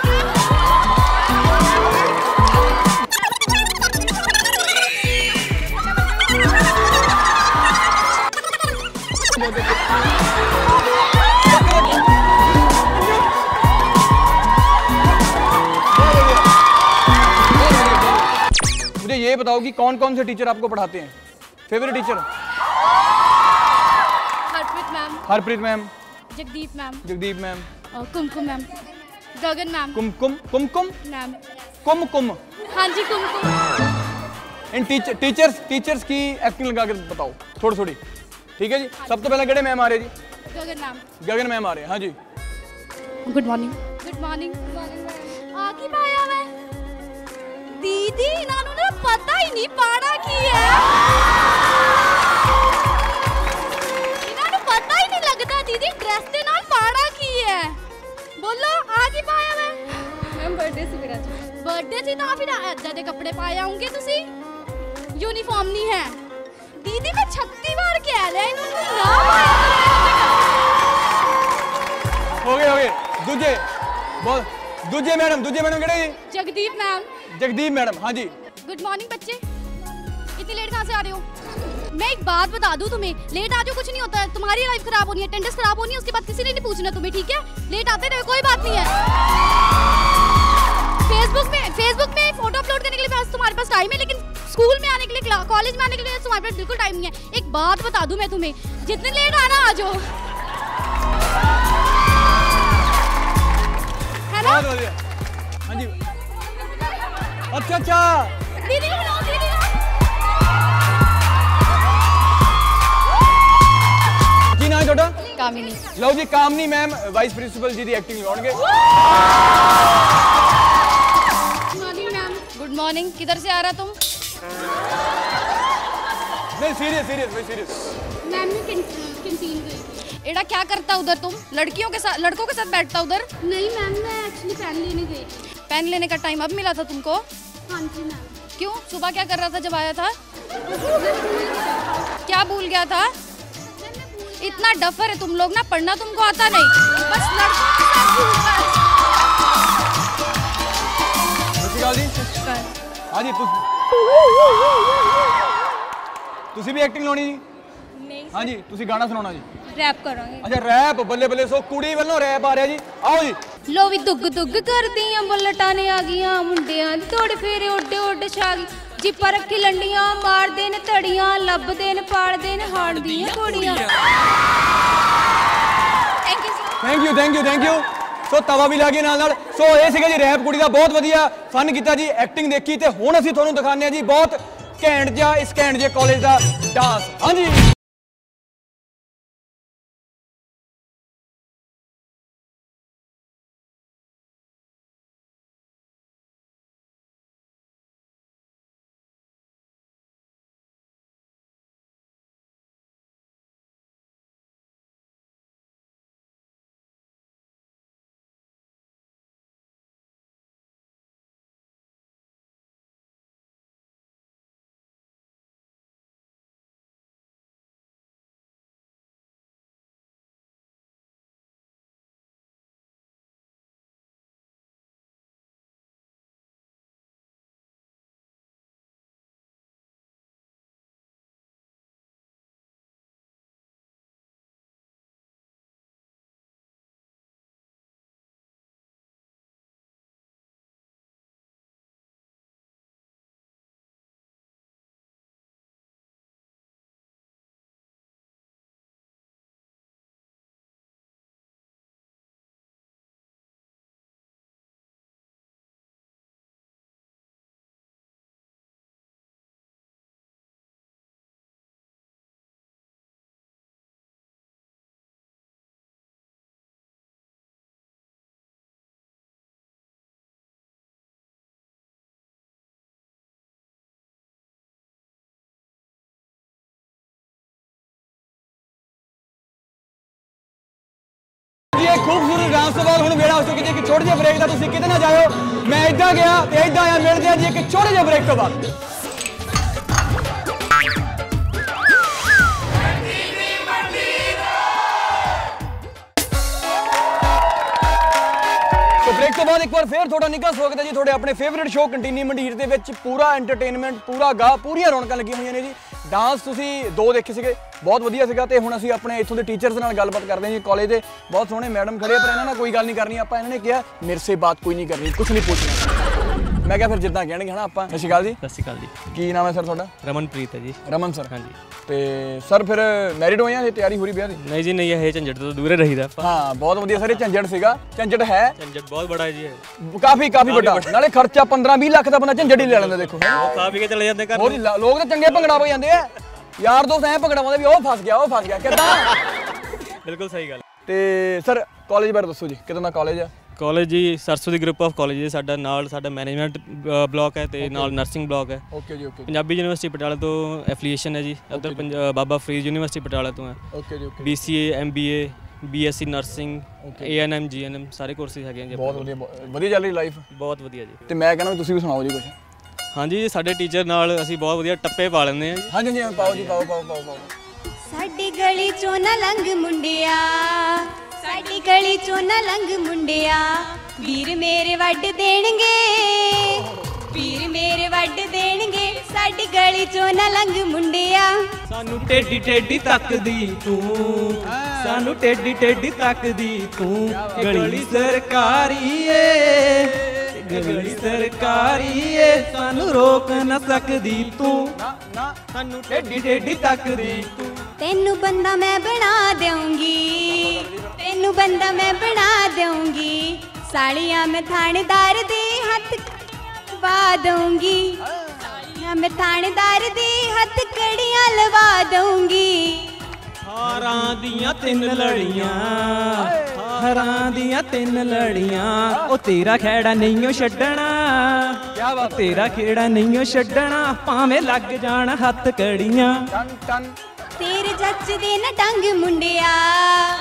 मुझे ये बताओ कि कौन कौन से टीचर आपको पढ़ाते हैं? Favourite teacher? Harpreet ma'am, Harpreet ma'am, Jagdeep ma'am, Jagdeep ma'am, Kumkum ma'am, Gagan ma'am, Kumkum Kumkum ma'am, Kumkum. हाँ जी कुमकुम। इन टीचर टीचर्स टीचर्स की एक्टिंग लगा के बताओ थोड़ी थोड़ी, ठीक है जी। सब तो पहले केड़े मैम आ रहे जी? गगन मैम। गगन मैम आ रहे हैं, हाँ जी। Good morning. Good morning. आ की पाया मैं दीदी, इन्होंने ना पता ही नहीं पाना की है। इन्होंने पता ही नहीं लगता दीदी ड्रेस दे नाल पाना की है। बोलो आ की पाया मैं? मैम बर्थडे सी मेरा। बर्थडे सी ना फिर ऐदा दे कपड़े पाए आऊंगे तुसी? यूनिफॉर्म नहीं है दीदी। मैं छत्ती बार कह लिया इन्होंने ना पाया। हो गए हो गए। दूजे बोल, दूजे मैडम, दूजे मैडम केड़े जी? जगदीप मैम। जगदीप मैडम, हाँ जी। गुड मॉर्निंग बच्चे, इतनी लेट कहाँ से आ रहे हो? मैं एक बात बता दूं तुम्हें, लेट आ जाओ कुछ नहीं होता है। तुम्हारी लाइफ खराब होनी है, अटेंडेंस खराब होनी है, उसके बाद किसी ने नहीं पूछना तुम्हें, ठीक है? लेट आते रहो, कोई बात नहीं है। फेसबुक में फेसबुक में फोटो अपलोड करने के लिए तुम्हारे पास टाइम है, लेकिन स्कूल में आने के लिए, कॉलेज में आने के लिए तुम्हारे पास बिल्कुल टाइम नहीं है। एक बात बता दूं मैं तुम्हें, जितने लेट आना आ जाओ, है ना? हाँ जी। अच्छा अच्छा दीदी को बुलाओ, दीदी को। जी नाम छोटा? कामिनी। लो जी Kamni ma'am vice principal ji दी एक्टिंग लगाओगे। Good morning ma'am. Good morning. किधर से आ रहा तुम? नहीं सीरियस सीरियस भाई सीरियस। मैम मैं कैंटीन गई। एड़ा क्या करता उधर तुम? लड़कियों के साथ लड़कों के साथ बैठता उधर? नहीं मैम, मैं एक्चुअली पेन लेने गई। पेन लेने का टाइम अब मिला था तुमको? हाँ जी मैम। क्यों? सुबह क्या कर रहा था जब आया था? क्या भूल गया था? इतना डफर है तुम लोग ना, पढ़ना तुमको आता नहीं, बस लड़कों के साथ घूमता है। हाँ जी, ਤੁਸੀਂ ਵੀ ਐਕਟਿੰਗ ਲਾਉਣੀ ਜੀ? नहीं हाँ जी, ਤੁਸੀਂ ਗਾਣਾ ਸੁਣਾਉਣਾ ਜੀ? रैप करेंगे। ਅੱਛਾ ਰੈਪ, ਬੱਲੇ ਬੱਲੇ। ਸੋ ਕੁੜੀ ਵੱਲੋਂ ਰੈਪ ਆ ਰਿਹਾ ਜੀ, ਆਓ ਜੀ। लो भी दुग दुग करदियां बुलटां ने आ गईयां, मुंडियां दी तोड़ फेरे ओडे ओडे छा गई, जिप्पा रखी लंडियां मारदे ने धड़ियां, लभदे ने पालदे ने हाणदियां कुड़ियां। Thank you thank you thank you thank you. So ਤਵਾ ਵੀ ਲਾ ਕੇ ਨਾਲ ਨਾਲ। ਸੋ ਇਹ ਸੀਗਾ ਜੀ ਰੈਪ ਕੁੜੀ ਦਾ, ਬਹੁਤ ਵਧੀਆ ਫਨ ਕੀਤਾ ਜੀ, ਐਕਟਿੰਗ ਦੇਖੀ। ਤੇ ਹੁਣ ਅਸੀਂ ਤੁਹਾਨੂੰ ਦਿਖਾਉਂਦੇ ਹਾਂ ਜੀ ਬਹੁਤ ਘੈਂਟ ਜਿਹਾ ਇਸ ਘੈਂਟ ਜਿਹੇ ਕਾਲਜ ਦਾ ਡਾਂਸ। ਹਾਂਜੀ खूबसूरत डांस तो बाद वेला हो चुकी है कि छोटे ब्रेक का तुम कितने ना जाओ। मैं इदा गया तो इदा आया, मिलते हैं जी एक छोटे जे ब्रेक तो बाद। तो ब्रेक तो बाद एक बार फिर थोड़ा निੱਘਾ स्वागत है जी थोड़े अपने फेवरेट शो कंटीनी मंडीर ਦੇ ਵਿੱਚ। पूरा एंटरटेनमेंट पूरा गा पूरी रौनਕਾਂ ਲੱਗੀਆਂ ਹੋਈਆਂ ਨੇ ਜੀ। डांस ਤੁਸੀਂ ਦੋ ਦੇਖੇ ਸੀਗੇ, बहुत ਵਧੀਆ ਸੀਗਾ। ਤੇ ਹੁਣ ਅਸੀਂ ਆਪਣੇ ਇੱਥੋਂ ਦੇ ਟੀਚਰਸ ਨਾਲ ਗੱਲਬਾਤ ਕਰਦੇ ਹਾਂ ਜੀ। ਕਾਲਜ ਦੇ ਬਹੁਤ ਸੋਹਣੇ ਮੈਡਮ ਖੜੇ, ਪਰ ਇਹਨਾਂ ਨਾਲ ਕੋਈ ਗੱਲ ਨਹੀਂ ਕਰਨੀ ਆਪਾਂ। ਇਹਨਾਂ ਨੇ ਕਿਹਾ ਮੇਰੇ ਸੇ ਬਾਤ ਕੋਈ ਨਹੀਂ ਕਰਨੀ, ਕੁਝ ਨਹੀਂ ਪੁੱਛਣਾ। ਮੈਂ ਕਿਹਾ ਫਿਰ ਜਿੱਦਾਂ ਕਹਿਣਗੇ ਹਨਾ ਆਪਾਂ। ਸਤਿ ਸ਼੍ਰੀ ਅਕਾਲ ਜੀ। ਸਤਿ ਸ਼੍ਰੀ ਅਕਾਲ ਜੀ। ਕੀ ਨਾਮ ਹੈ ਸਰ ਤੁਹਾਡਾ? ਰਮਨਪ੍ਰੀਤ ਹੈ ਜੀ। ਰਮਨ ਸਰ। ਹਾਂਜੀ। ਤੇ ਸਰ ਫਿਰ ਮੈਰਿਡ ਹੋਏ ਆ ਜਾਂ ਤਿਆਰੀ ਹੋ ਰਹੀ ਵਿਆਹ ਦੀ? ਨਹੀਂ ਜੀ ਨਹੀਂ, ਇਹ ਝੰਜਟ ਤੋਂ ਦੂਰ ਰਹੀਦਾ ਆਪਾਂ। ਹਾਂ ਬਹੁਤ ਵਧੀਆ ਸਰ। ਇਹ ਝੰਜਟ ਸੀਗਾ, ਝੰਜਟ ਹੈ, ਝੰਜਟ ਬਹੁਤ ਬੜਾ ਹੈ ਜੀ ਇਹ। ਕਾਫੀ ਕਾਫੀ ਵੱਡਾ। ਨਾਲੇ ਖਰਚਾ ਪੰਦਰਾਂ ਵੀਹ ਲੱਖ ਦਾ ਬੰਦਾ ਝੰਜਟ ਹੀ ਲੈ ਲੈਂਦਾ। ਦੇਖੋ ਉਹ ਖਾ ਪੀ ਕੇ ਚਲੇ ਜਾਂਦੇ ਘਰ। ਹੋਰ ਲੋਕ ਤਾਂ ਚੰਗੇ ਭੰਗੜਾ ਪਾ ਜਾਂਦੇ ਆ, ਯਾਰ ਦੋਸਤ ਐ ਭੰਗੜਾ ਪਾਉਂਦੇ ਵੀ ਉਹ ਫਸ ਗਿਆ ਉਹ ਫਸ ਗਿਆ ਕਿੱਦਾਂ। ਬਿਲਕੁਲ ਸਹੀ ਗੱਲ। ਤੇ ਸਰ ਕਾਲਜ ਬਾਰੇ ਦੱਸੋ ਜੀ, ਕਿਦਾਂ ਦਾ ਕਾਲਜ ਆ? ਕਾਲਜ ਜੀ ਸਰਸਵਤੀ ਗਰੁੱਪ ਆਫ ਕਾਲਜ ਸਾਡਾ, ਨਾਲ ਸਾਡਾ ਮੈਨੇਜਮੈਂਟ ਬਲਾਕ ਹੈ ਤੇ ਨਾਲ ਨਰਸਿੰਗ ਬਲਾਕ ਹੈ। ਓਕੇ ਜੀ ਓਕੇ। ਪੰਜਾਬੀ ਯੂਨੀਵਰਸਿਟੀ ਪਟਿਆਲਾ ਤੋਂ ਐਫੀਲੀਏਸ਼ਨ ਹੈ ਜੀ। ਉੱਧਰ ਬਾਬਾ ਫਰੀਦ ਯੂਨੀਵਰਸਿਟੀ ਪਟਿਆਲਾ ਤੋਂ ਹੈ। ਓਕੇ ਜੀ okay. BCA, MBA, BSc nursing, ANM, GNM ਸਾਰੇ ਕੋਰਸਿਸ ਹੈਗੇ ਜੀ। ਬਹੁਤ ਵਧੀਆ ਵਧੀਆ ਚੱਲ ਰਹੀ ਲਾਈਫ। ਬਹੁਤ ਵਧੀਆ ਜੀ। ਤੇ ਮੈਂ ਕਹਿੰਦਾ ਤੁਸੀਂ ਵੀ ਸੁਣਾਓ ਜੀ ਕੁਝ। ਹਾਂਜੀ ਸਾਡੇ ਟੀਚਰ ਨਾਲ ਅਸੀਂ ਬਹੁਤ ਵਧੀਆ ਟੱਪੇ ਪਾ ਲੈਂਦੇ ਹਾਂ ਜੀ। ਹਾਂਜੀ ਜੀ ਪਾਓ ਜੀ ਪਾਓ ਪਾਓ ਪਾਓ ਪਾਓ। ਸਾਡੀ ਗਲੀ ਚੋਂ ਨਾ ਲੰਘ ਮੁੰਡਿਆ, ਸਾਡੀ ਗਲੀ ਚੋਂ ਨਾ ਲੰਘ ਮੁੰਡਿਆ, ਵੀਰ ਮੇਰੇ ਵੱਢ ਦੇਣਗੇ, ਵੀਰ ਮੇਰੇ ਵੱਢ ਦੇਣਗੇ, ਸਾਡੀ ਗਲੀ ਚੋਂ ਨਾ ਲੰਘ ਮੁੰਡਿਆ। ਸਾਨੂੰ ਟੇਡੀ ਟੇਡੀ ਤੱਕਦੀ ਤੂੰ, ਸਾਨੂੰ ਟੇਡੀ ਟੇਡੀ ਤੱਕਦੀ ਤੂੰ, ਗਲੀ ਸਰਕਾਰੀ ਏ, ਗਲੀ ਸਰਕਾਰੀ ਏ, ਸਾਨੂੰ ਰੋਕ ਨਾ ਸਕਦੀ ਤੂੰ, ਸਾਨੂੰ ਟੇਡੀ ਟੇਡੀ ਤੱਕਦੀ ਤੂੰ। ਤੈਨੂੰ ਬੰਦਾ ਮੈਂ ਬਣਾ ਦੇਊਂਗੀ, ਤੈਨੂੰ ਬੰਦਾ ਮੈਂ ਬਣਾ ਦੇਊਂਗੀ, ਸਾਲੀਆਂ ਮੈਂ ਥਾਣੇਦਾਰ ਦੇ ਹੱਥ ਲਵਾ ਦਊਂਗੀ, ਸਾਲੀਆਂ ਮੈਂ ਥਾਣੇਦਾਰ ਦੇ ਹੱਥ ਕੜੀਆਂ ਲਵਾ ਦਊਂਗੀ। ਹਾਰਾਂ ਦੀਆਂ ਤਿੰਨ ਲੜੀਆਂ, ਹਾਰਾਂ ਦੀਆਂ ਤਿੰਨ ਲੜੀਆਂ, ਉਹ ਤੇਰਾ ਖੇੜਾ ਨਹੀਂਓ ਛੱਡਣਾ, ਕਿਆ ਬਾਤ, ਤੇਰਾ ਖੇੜਾ ਨਹੀਂਓ ਛੱਡਣਾ, ਭਾਵੇਂ ਲੱਗ ਜਾਣ ਹੱਥ ਕੜੀਆਂ। ਤੇਰੇ ਜੱਜ ਦੇ ਨਾ ਡੰਗ ਮੁੰਡਿਆ,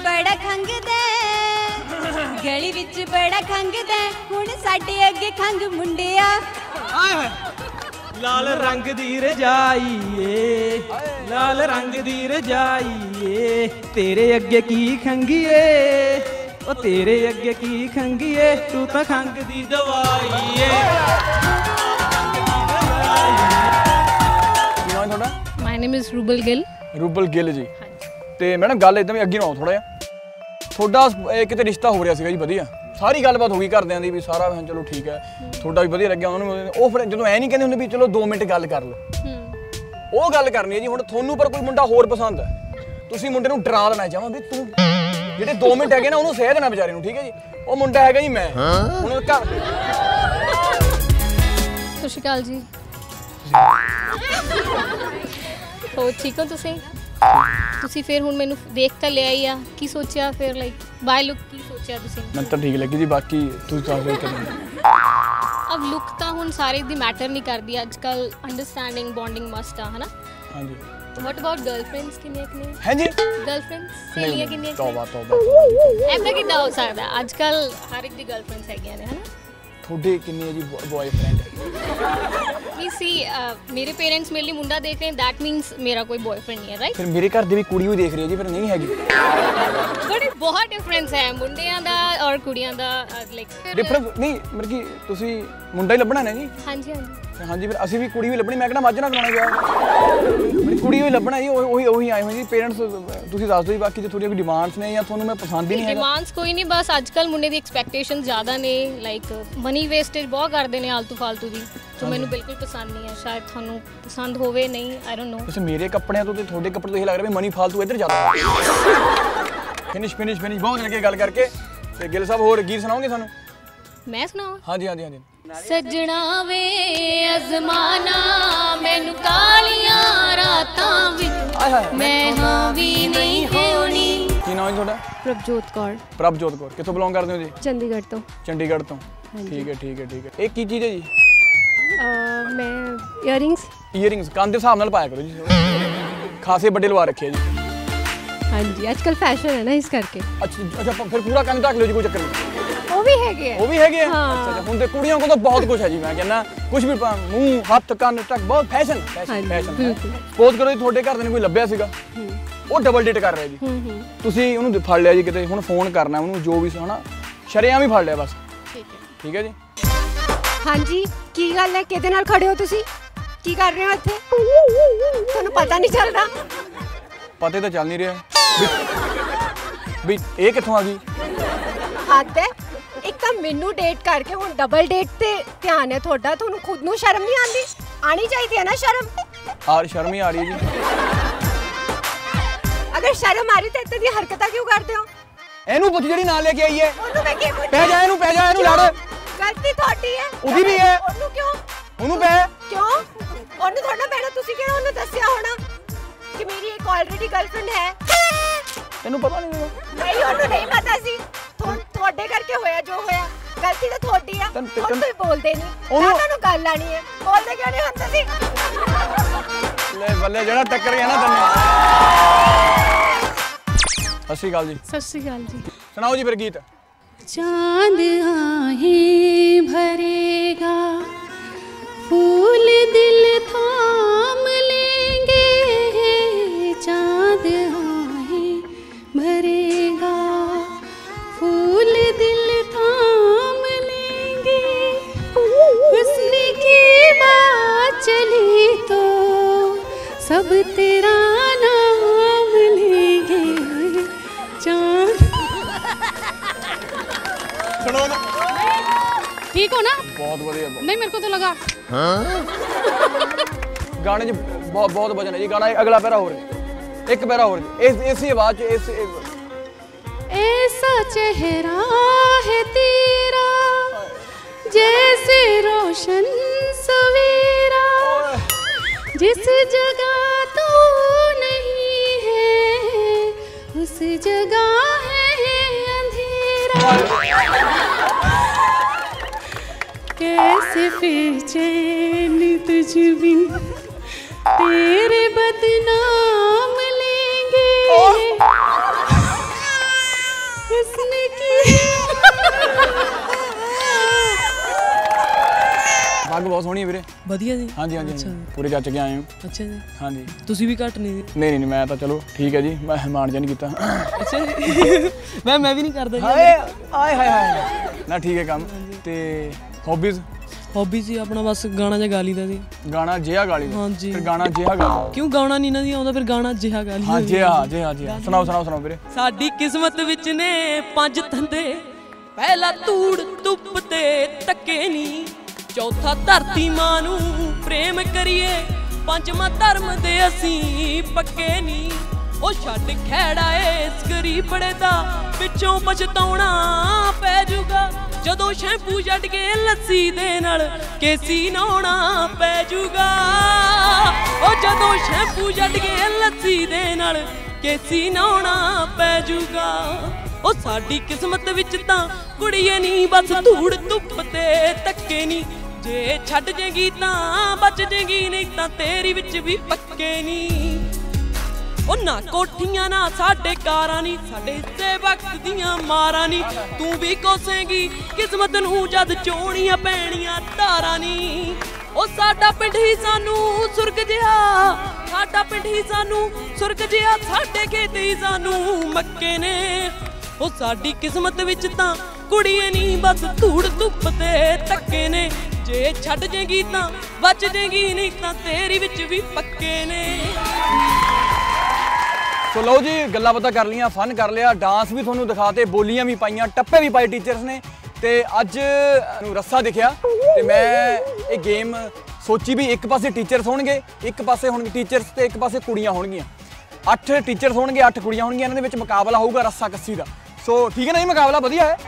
बड़ा खंगदा गली विच बड़ा खंगदा हुण साडे अगे खंग मुंडिया लाल रंग दी रजाई ए लाल रंग दी रजाई ए तेरे अगे की खंगीए ओ तेरे अगे की खंगीए तू तो खंग दी दवाई ए ਤੁਹਾਡਾ My name is Rubal Gill. Rubal Gill ji ਤੇ ਮੈਡਮ ਗੱਲ ਇਦਾਂ ਵੀ ਅੱਗੇ ਨਾ ਆਓ ਥੋੜਾ ਜਿਹਾ ਤੁਹਾਡਾ ਇਹ ਕਿਤੇ ਰਿਸ਼ਤਾ ਹੋ ਰਿਹਾ ਸੀਗਾ ਜੀ ਵਧੀਆ ਸਾਰੀ ਗੱਲਬਾਤ ਹੋ ਗਈ ਘਰਦਿਆਂ ਦੀ ਵੀ ਸਾਰਾ ਚਲੋ ਠੀਕ ਹੈ ਤੁਹਾਡਾ ਵੀ ਵਧੀਆ ਲੱਗਿਆ ਉਹਨਾਂ ਨੂੰ ਉਹ ਫਿਰ ਜਦੋਂ ਐ ਨਹੀਂ ਕਹਿੰਦੇ ਹੁੰਦੇ ਵੀ ਚਲੋ ਦੋ ਮਿੰਟ ਗੱਲ ਕਰ ਲਓ ਉਹ ਗੱਲ ਕਰਨੀ ਹੈ ਜੀ ਹੁਣ ਤੁਹਾਨੂੰ ਪਰ ਕੋਈ ਮੁੰਡਾ ਹੋਰ ਪਸੰਦ ਹੈ ਤੁਸੀਂ ਮੁੰਡੇ ਨੂੰ ਡਰਾ ਦੇਣਾ ਚਾਹੋ ਵੀ ਤੂੰ ਜਿਹੜੇ ਦੋ ਮਿੰਟ ਹੈਗੇ ਨਾ ਉਹਨੂੰ ਸਹਿ ਦੇਣਾ ਵਿਚਾਰੇ ਨੂੰ ਠੀਕ ਹੈ ਜੀ ਉਹ ਮੁੰਡਾ ਹੈਗਾ ਜੀ ਮੈਂ ਹੁਣ ਘਰ ਸਤਿ ਸ਼੍ਰੀ ਅਕਾਲ ਜੀ ਹੋ ਠੀਕ ਹੋ ਤੁਸੀਂ ਤੁਸੀਂ ਫਿਰ ਹੁਣ ਮੈਨੂੰ ਦੇਖ ਤਾਂ ਲਿਆ ਹੀ ਆ ਕੀ ਸੋਚਿਆ ਫਿਰ ਲਾਈਕ ਬਾਈ ਲੁੱਕ ਕੀ ਸੋਚਿਆ ਤੁਸੀਂ ਮੈਨੂੰ ਤਾਂ ਠੀਕ ਲੱਗੀ ਜੀ ਬਾਕੀ ਤੁਸੀਂ ਚਾਹੋ ਕਿ ਅਬ ਲੁੱਕ ਤਾਂ ਹੁਣ ਸਾਰੇ ਦੀ ਮੈਟਰ ਨਹੀਂ ਕਰਦੀ ਅੱਜ ਕੱਲ ਅੰਡਰਸਟੈਂਡਿੰਗ ਬੌਂਡਿੰਗ ਮਸਟ ਆ ਹਨਾ ਹਾਂਜੀ ਵਾਟ ਅਬਾਊਟ ਗਰਲਫ੍ਰੈਂਡਸ ਕਿੰਨੀਆਂ ਕਿੰਨੀਆਂ ਹੈ ਜੀ ਗਰਲਫ੍ਰੈਂਡਸ ਸਹੇਲੀਆਂ ਕਿੰਨੀਆਂ ਤੋਬਾ ਤੋਬਾ ਐਦਾਂ ਕਿੱਦਾਂ ਹੋ ਸਕਦਾ ਅੱਜ ਕੱਲ ਹਰ ਇੱਕ ਦੀ ਗਰਲਫ੍ਰੈਂਡਸ ਹੈਗੀਆਂ ਨੇ ਹਨਾ ਤੁਹਾਡੇ ਕਿੰਨੇ ਜੀ ਬॉयਫ੍ਰੈਂਡ ਵੀ ਸੀ ਮੇਰੇ ਪੇਰੈਂਟਸ ਮੇਰੇ ਲਈ ਮੁੰਡਾ ਦੇਖ ਰਹੇ ਦੈਟ ਮੀਨਸ ਮੇਰਾ ਕੋਈ ਬॉयਫ੍ਰੈਂਡ ਨਹੀਂ ਹੈ ਰਾਈਟ ਫਿਰ ਮੇਰੇ ਘਰ ਦੇ ਵੀ ਕੁੜੀ ਵੀ ਦੇਖ ਰਹੀ ਹੈ ਜੀ ਫਿਰ ਨਹੀਂ ਹੈਗੀ ਬੜੀ ਬਹੁਤ ਡਿਫਰੈਂਸ ਹੈ ਮੁੰਡਿਆਂ ਦਾ ਔਰ ਕੁੜੀਆਂ ਦਾ ਲਾਈਕ ਡਿਫਰੈਂਸ ਨਹੀਂ ਮਤਲਬ ਕਿ ਤੁਸੀਂ ਮੁੰਡਾ ਹੀ ਲੱਭਣਾ ਨਾ ਜੀ ਹਾਂਜੀ ਹਾਂਜੀ ਹਾਂਜੀ ਫਿਰ ਅਸੀਂ ਵੀ ਕੁੜੀ ਵੀ ਲੱਭਣੀ ਮੈਂ ਕਿਹੜਾ ਮੱਝ ਨਾਲ ਕਰਾਉਣਾ ਵਿਆਹ ਮੇਰੀ ਕੁੜੀ ਵੀ ਲੱਭਣਾ ਜੀ ਉਹੀ ਉਹੀ ਆਏ ਹੋਏ ਜੀ ਪੇਰੈਂਟਸ ਤੁਸੀਂ ਦੱਸ ਦਿਓ ਜੀ ਬਾਕੀ ਜੇ ਤੁਹਾਡੀਆਂ ਕੋਈ ਡਿਮਾਂਡਸ ਨੇ ਜਾਂ ਤੁਹਾਨੂੰ ਮੈਂ ਪਸੰਦ ਹੀ ਨਹੀਂ ਹੈਗਾ ਡਿਮਾਂਡਸ ਕੋਈ ਨਹੀਂ ਬਸ ਅੱਜ ਕੱਲ ਮੁੰਡੇ ਦੀ ਐਕਸਪੈਕਟੇਸ਼ਨ ਜ਼ਿਆਦਾ ਨੇ ਲਾਈਕ ਮਨੀ ਵੇਸਟੇਜ ਬਹੁਤ ਕਰਦੇ ਨੇ ਆਲਤੂ ਫਾਲਤੂ ਦੀ ਜੋ ਮੈਨੂੰ ਬਿਲਕੁਲ ਪਸੰਦ ਨਹੀਂ ਹੈ ਸ਼ਾਇਦ ਤੁਹਾਨੂੰ ਪਸੰਦ ਹੋਵੇ ਨਹੀਂ ਆਈ ਡੋਨਟ ਨੋ ਤੁਸੀਂ ਮੇਰੇ ਕੱਪੜਿਆਂ ਤੋਂ ਤੇ ਤੁਹਾਡੇ ਕੱਪੜੇ ਤੋਂ ਇਹ ਲੱਗ ਰਿਹਾ ਵੀ ਮਨੀ ਫਾਲਤੂ ਇੱਧਰ ਜ਼ਿਆਦਾ ਫਿਨਿਸ਼ ਫਿਨਿਸ਼ ਫਿਨਿਸ਼ ਬਹੁਤ ਲੱਗੇ ਗੱਲ ਕਰਕੇ ਤੇ ਗਿੱਲ ਸਾਹਿਬ ਹੋਰ ਗੀਤ ਸੁਣਾਓਗੇ ਸਾਨੂੰ ਮੈਂ ਸੁਣਾਵਾਂ ਹਾਂਜੀ ਹਾਂਜੀ ਹਾਂਜੀ ਸੱਜਣਾ ਵੇ ਅਜ਼ਮਾਨਾ ਮੈਨੂੰ ਕਾਲੀਆਂ ਰਾਤਾਂ ਵਿੱਚ ਮੈਂ ਹਾਂ ਵੀ ਨਹੀਂ ਹੋਣੀ ਕੀ ਨਾਮ ਹੈ ਤੁਹਾਡਾ ਪ੍ਰਭਜੋਤ ਕੌਰ ਪ੍ਰਭਜੋਤ ਕੌਰ ਕਿੱਥੋਂ ਬਿਲੋਂਗ ਕਰਦੇ ਹੋ ਜੀ ਚੰਡੀਗੜ੍ਹ ਤੋਂ ਚੰਡੀਗੜ੍ਹ ਤੋਂ ਠੀਕ ਹੈ ਠੀਕ ਹੈ ਠੀਕ ਹੈ ਇਹ ਕੀ ਚੀਜ਼ ਹੈ ਜੀ ਮੈਂ ਇਅਰਿੰਗਸ ਇਅਰਿੰਗਸ ਕੰਨ ਦੇ ਹਿਸਾਬ ਨਾਲ ਪਾਇਆ ਕਰੋ ਜੀ ਖਾਸੇ ਵੱਡੇ ਲਵਾ ਰੱਖੇ ਜੀ ਹਾਂਜੀ ਅੱਜ ਕੱਲ ਫੈਸ਼ਨ ਹੈ ਨਾ ਇਸ ਕਰਕੇ ਅੱਛਾ ਅੱਛਾ ਫਿਰ ਪੂਰਾ ਕੰਨ ਢੱਕ ਲਿਓ ਜੀ ਕੋਈ ਚੱਕਰ ਨਹੀਂ ਉਹ ਵੀ ਹੈਗੇ ਆ ਉਹ ਵੀ ਹੈਗੇ ਆ ਅੱਛਾ ਅੱਛਾ ਹੁਣ ਤੇ ਕੁੜੀਆਂ ਕੋਲ ਤਾਂ ਬਹੁਤ ਕੁਝ ਹੈ ਜੀ ਮੈਂ ਕਹਿੰਦਾ ਕੁਝ ਵੀ ਮੂੰਹ ਹੱਥ ਕੰਨ ਤੱਕ ਬਹੁਤ ਫੈਸ਼ਨ ਫੈਸ਼ਨ ਫੈਸ਼ਨ ਸਪੋਜ਼ ਕਰੋ ਜੀ ਤੁਹਾਡੇ ਘਰ ਦੇ ਨੇ ਕੋਈ ਲੱਭਿਆ ਸੀਗਾ ਉਹ ਡਬਲ ਡੇਟ ਕਰ ਰਿਹਾ ਜੀ ਤੁਸੀਂ ਉਹਨੂੰ ਫੜ ਲਿਆ ਜੀ ਕਿਤੇ ਹੁਣ ਫੋਨ ਕਰਨਾ ਉਹਨੂੰ ਜੋ ਵੀ ਹਨਾ ਸ਼ਰਿਆਂ ਵੀ ਫੜ ਲਿਆ ਬਸ ਠੀਕ ਹੈ ਠੀਕ ਹੈ ਜੀ ਹਾਂਜੀ ਕੀ ਗੱਲ ਹੈ ਕਿਹਦੇ ਨਾਲ ਖੜੇ ਹੋ ਤੁਸੀਂ ਕੀ ਕਰ ਰਹੇ ਹੋ ਇੱਥੇ ਤੁਹਾਨੂੰ ਪਤਾ ਨਹੀਂ ਚੱਲਦਾ ਪਤਾ ਤਾਂ ਚੱਲ ਨਹੀਂ ਰਿਹਾ ਵੀ ਇਹ ਕਿੱਥੋਂ ਆ ਗਈ ਹੱਦ ਹੈ ਇੱਕ ਤਾਂ ਮੈਨੂੰ ਡੇਟ ਕਰਕੇ ਹੁਣ ਡਬਲ ਡੇਟ ਤੇ ਧਿਆਨ ਹੈ ਤੁਹਾਡਾ ਤੁਹਾਨੂੰ ਖੁਦ ਨੂੰ ਸ਼ਰਮ ਨਹੀਂ ਆਉਂਦੀ ਆਣੀ ਚਾਹੀਦੀ ਹੈ ਨਾ ਸ਼ਰਮ ਆਰ ਸ਼ਰਮ ਹੀ ਆ ਰਹੀ ਹੈ ਜੀ ਅਗਰ ਸ਼ਰਮ ਆ ਰਹੀ ਤਾਂ ਇੱਦਾਂ ਦੀ ਹਰਕਤਾਂ ਕਿਉਂ ਕਰਦੇ ਹੋ ਇਹਨੂੰ ਪੁੱਛ ਜਿਹੜੀ ਨਾਲ ਲੈ ਕੇ ਆਈ ਹੈ ਉਹਨੂੰ ਮੈਂ ਕੀ ਪੁੱਛਾਂ ਪੈ ਜਾ ਇਹਨੂੰ ਪੈ ਜਾ ਇਹਨੂੰ ਲੜ ਗਲਤੀ ਤੁਹਾਡੀ ਹੈ ਉਹਦੀ ਵੀ ਹੈ ਉਹਨੂੰ ਕਿਉਂ ਉਹਨੂੰ ਪੈ ਕਿਉਂ ਉਹਨੂੰ ਥੋੜਾ ਪੈਣਾ ਤੁਸੀਂ ਕਿਹੜਾ ਉਹਨੂੰ ਦੱਸਿਆ ਹੋਣਾ ਕਿ ਮੇਰੀ ਇੱਕ ਆਲਰੇਡੀ ਗਰਲਫ੍ਰੈਂਡ ਹੈ ਤੈਨੂੰ ਪਤਾ ਨਹੀਂ ਨਹੀਂ ਉਹਨੂੰ ਨਹੀਂ ਪਤਾ ਸੀ ਤੁਹਾਡੇ ਕਰਕੇ ਹੋਇਆ ਜੋ ਹੋਇਆ ਗਲਤੀ ਤਾਂ ਤੁਹਾਡੀ ਆ ਹੁਣ ਤੁਸੀਂ ਬੋਲਦੇ ਨਹੀਂ ਤੁਹਾਨੂੰ ਗੱਲ ਆਣੀ ਹੈ ਬੋਲਦੇ ਕਿਉਂ ਨਹੀਂ ਹੁੰਦੇ ਸੀ ਲੈ ਬੱਲੇ ਜਿਹੜਾ ਟੱਕਰ ਗਿਆ ਨਾ ਤੈਨੂੰ ਸਤਿ ਸ਼੍ਰੀ ਅਕਾਲ ਜੀ ਸਤਿ ਸ਼੍ਰੀ ਅਕਾਲ ਜੀ ਸੁਣਾਓ ਜੀ ਫਿਰ ਗੀਤ चांद आहें भरेगा फूल दिल थाम लेंगे चांद आहें भरेगा फूल दिल थाम लेंगे हुस्न की बात चली तो सब तेरा नाम लेंगे चांद सुनो ना ठीक हो ना बहुत बढ़िया नहीं मेरे को तो लगा गाने च बहुत बहुत वजन है जी गाना अगला पैरा हो रहा एक पैरा हो रहा इस इसी आवाज च इस ऐसा चेहरा है तेरा जैसे रोशन सवेरा जिस जगह तू नहीं है उस जगह है अंधेरा कैसे फिर चैन तुझ बिन तेरे बदनाम लेंगे ਬਹੁਤ ਸੋਹਣੀ ਹੈ ਵੀਰੇ ਵਧੀਆ ਜੀ ਹਾਂਜੀ ਹਾਂਜੀ ਪੂਰੇ ਚੱਜ ਕੇ ਆਏ ਹੋ ਅੱਛਾ ਜੀ ਹਾਂਜੀ ਤੁਸੀਂ ਵੀ ਘੱਟ ਨਹੀਂ ਨਹੀਂ ਨਹੀਂ ਮੈਂ ਤਾਂ ਚਲੋ ਠੀਕ ਹੈ ਜੀ ਮੈਂ ਮਾਣ ਜਾ ਨਹੀਂ ਕੀਤਾ ਅੱਛਾ ਜੀ ਮੈਂ ਮੈਂ ਵੀ ਨਹੀਂ ਕਰਦਾ ਜੀ ਹਾਏ ਆਏ ਹਾਏ ਹਾਏ ਨਾ ਠੀਕ ਹੈ ਕੰਮ ਤੇ ਹੌਬੀਜ਼ ਹੌਬੀ ਸੀ ਆਪਣਾ ਬਸ ਗਾਣਾ ਜਿਹਾ ਗਾ ਲਈਦਾ ਸੀ ਗਾਣਾ ਜਿਹਾ ਗਾ ਲਈਦਾ ਹਾਂਜੀ ਫਿਰ ਗਾਣਾ ਜਿਹਾ ਗਾ ਕਿਉਂ ਗਾਉਣਾ ਨਹੀਂ ਨਾ ਜੀ ਆਉਂਦਾ ਫਿਰ ਗਾਣਾ ਜਿਹਾ ਗਾ ਲਈਦਾ ਹਾਂ ਜਿਹਾ ਜਿਹਾ ਜਿਹਾ ਸੁਣਾਓ ਸੁਣਾਓ ਸੁਣਾਓ ਵੀਰੇ ਸਾਡੀ ਕਿਸਮਤ ਵਿੱਚ ਨੇ ਪੰਜ ਧੰਦੇ ਪਹਿਲਾ ਧੂੜ ਧੁੱਪ ਤੇ ਧੱਕੇ ਨੀ ਚੌਥਾ ਧਰਤੀ ਮਾਂ ਨੂੰ ਪ੍ਰੇਮ ਕਰੀਏ ਪੰਜਵਾਂ ਧਰਮ ਦੇ ਅਸੀਂ ਪੱਕੇ ਨੀ ਉਹ ਛੱਡ ਖੈੜਾ ਏਸ ਗਰੀਬੜੇ ਦਾ ਪਿੱਛੋਂ ਪਛਤਾਉਣਾ ਪੈ ਜੂਗਾ ਜਦੋਂ ਸ਼ੈਂਪੂ ਛੱਡ ਕੇ ਲੱਸੀ ਦੇ ਨਾਲ ਕੇਸੀ ਨਹਾਉਣਾ ਪੈ ਜੂਗਾ ਉਹ ਜਦੋਂ ਸ਼ੈਂਪੂ ਛੱਡ ਕੇ ਲੱਸੀ ਦੇ ਨਾਲ ਕੇਸੀ ਨਹਾਉਣਾ ਪੈ ਜੂਗਾ ਉਹ ਸਾਡੀ ਕਿਸਮਤ ਵਿੱਚ ਤਾਂ ਕੁੜੀਏ ਨਹੀਂ ਬਸ ਧੂੜ ਧੁੱਪ ਤੇ ਧੱਕੇ ਨਹੀਂ ਜੇ ਛੱਡ ਜੇਗੀ ਤਾਂ ਬਚ ਜੇਗੀ ਨਹੀਂ ਤਾਂ ਤੇਰੀ ਵਿੱਚ ਵੀ ਪੱਕੇ ਨਹੀਂ ਉਹ ਨਾ ਕੋਠੀਆਂ ਨਾ ਸਾਡੇ ਕਾਰਾਂ ਨਹੀਂ ਸਾਡੇ ਹਿੱਸੇ ਵਕਤ ਦੀਆਂ ਮਾਰਾਂ ਨਹੀਂ ਤੂੰ ਵੀ ਕੋਸੇਂਗੀ ਕਿਸਮਤ ਨੂੰ ਜਦ ਚੋਣੀਆਂ ਪੈਣੀਆਂ ਧਾਰਾਂ ਨਹੀਂ ਉਹ ਸਾਡਾ ਪਿੰਡ ਹੀ ਸਾਨੂੰ ਸੁਰਗ ਜਿਹਾ ਸਾਡਾ ਪਿੰਡ ਹੀ ਸਾਨੂੰ ਸੁਰਗ ਜਿਹਾ ਸਾਡੇ ਖੇਤ ਹੀ ਸਾਨੂੰ ਮੱਕੇ ਨੇ ਉਹ ਸਾਡੀ ਕਿਸਮਤ ਵਿੱਚ ਤਾਂ ਕੁੜੀਏ ਨਹੀਂ ਬਸ ਧੂੜ ਧੁੱਪ ਤੇ ਧੱਕੇ ਨੇ ਜੇ ਛੱਡ ਜੇਗੀ ਤਾਂ ਬਚ ਜੇਗੀ ਨਹੀਂ ਤਾਂ ਤੇਰੀ ਵਿੱਚ ਵੀ ਪੱਕੇ ਨੇ ਸੋ ਲਓ ਜੀ ਗੱਲਾਂ ਬਾਤਾਂ ਕਰ ਲੀਆਂ ਫਨ ਕਰ ਲਿਆ ਡਾਂਸ ਵੀ ਤੁਹਾਨੂੰ ਦਿਖਾਤੇ ਬੋਲੀਆਂ ਵੀ ਪਾਈਆਂ ਟੱਪੇ ਵੀ ਪਾਏ ਟੀਚਰਸ ਨੇ ਤੇ ਅੱਜ ਨੂੰ ਰੱਸਾ ਦਿਖਿਆ ਤੇ ਮੈਂ ਇਹ ਗੇਮ ਸੋਚੀ ਵੀ ਇੱਕ ਪਾਸੇ ਟੀਚਰਸ ਹੋਣਗੇ ਇੱਕ ਪਾਸੇ ਹੋਣਗੇ ਟੀਚਰਸ ਤੇ ਇੱਕ ਪਾਸੇ ਕੁੜੀਆਂ ਹੋਣਗੀਆਂ ਅੱਠ ਟੀਚਰਸ ਹੋਣਗੇ ਅੱਠ ਕੁੜੀਆਂ ਹੋਣਗੀਆਂ ਇਹਨਾਂ ਦੇ ਵਿੱਚ ਮੁਕਾਬਲਾ ਹੋਊਗਾ ਰੱਸਾ ਕੱਸੀ ਦਾ ਸੋ ਠੀਕ ਹੈ ਨਾ ਜੀ ਮੁਕਾਬਲਾ ਵਧੀਆ ਹੈ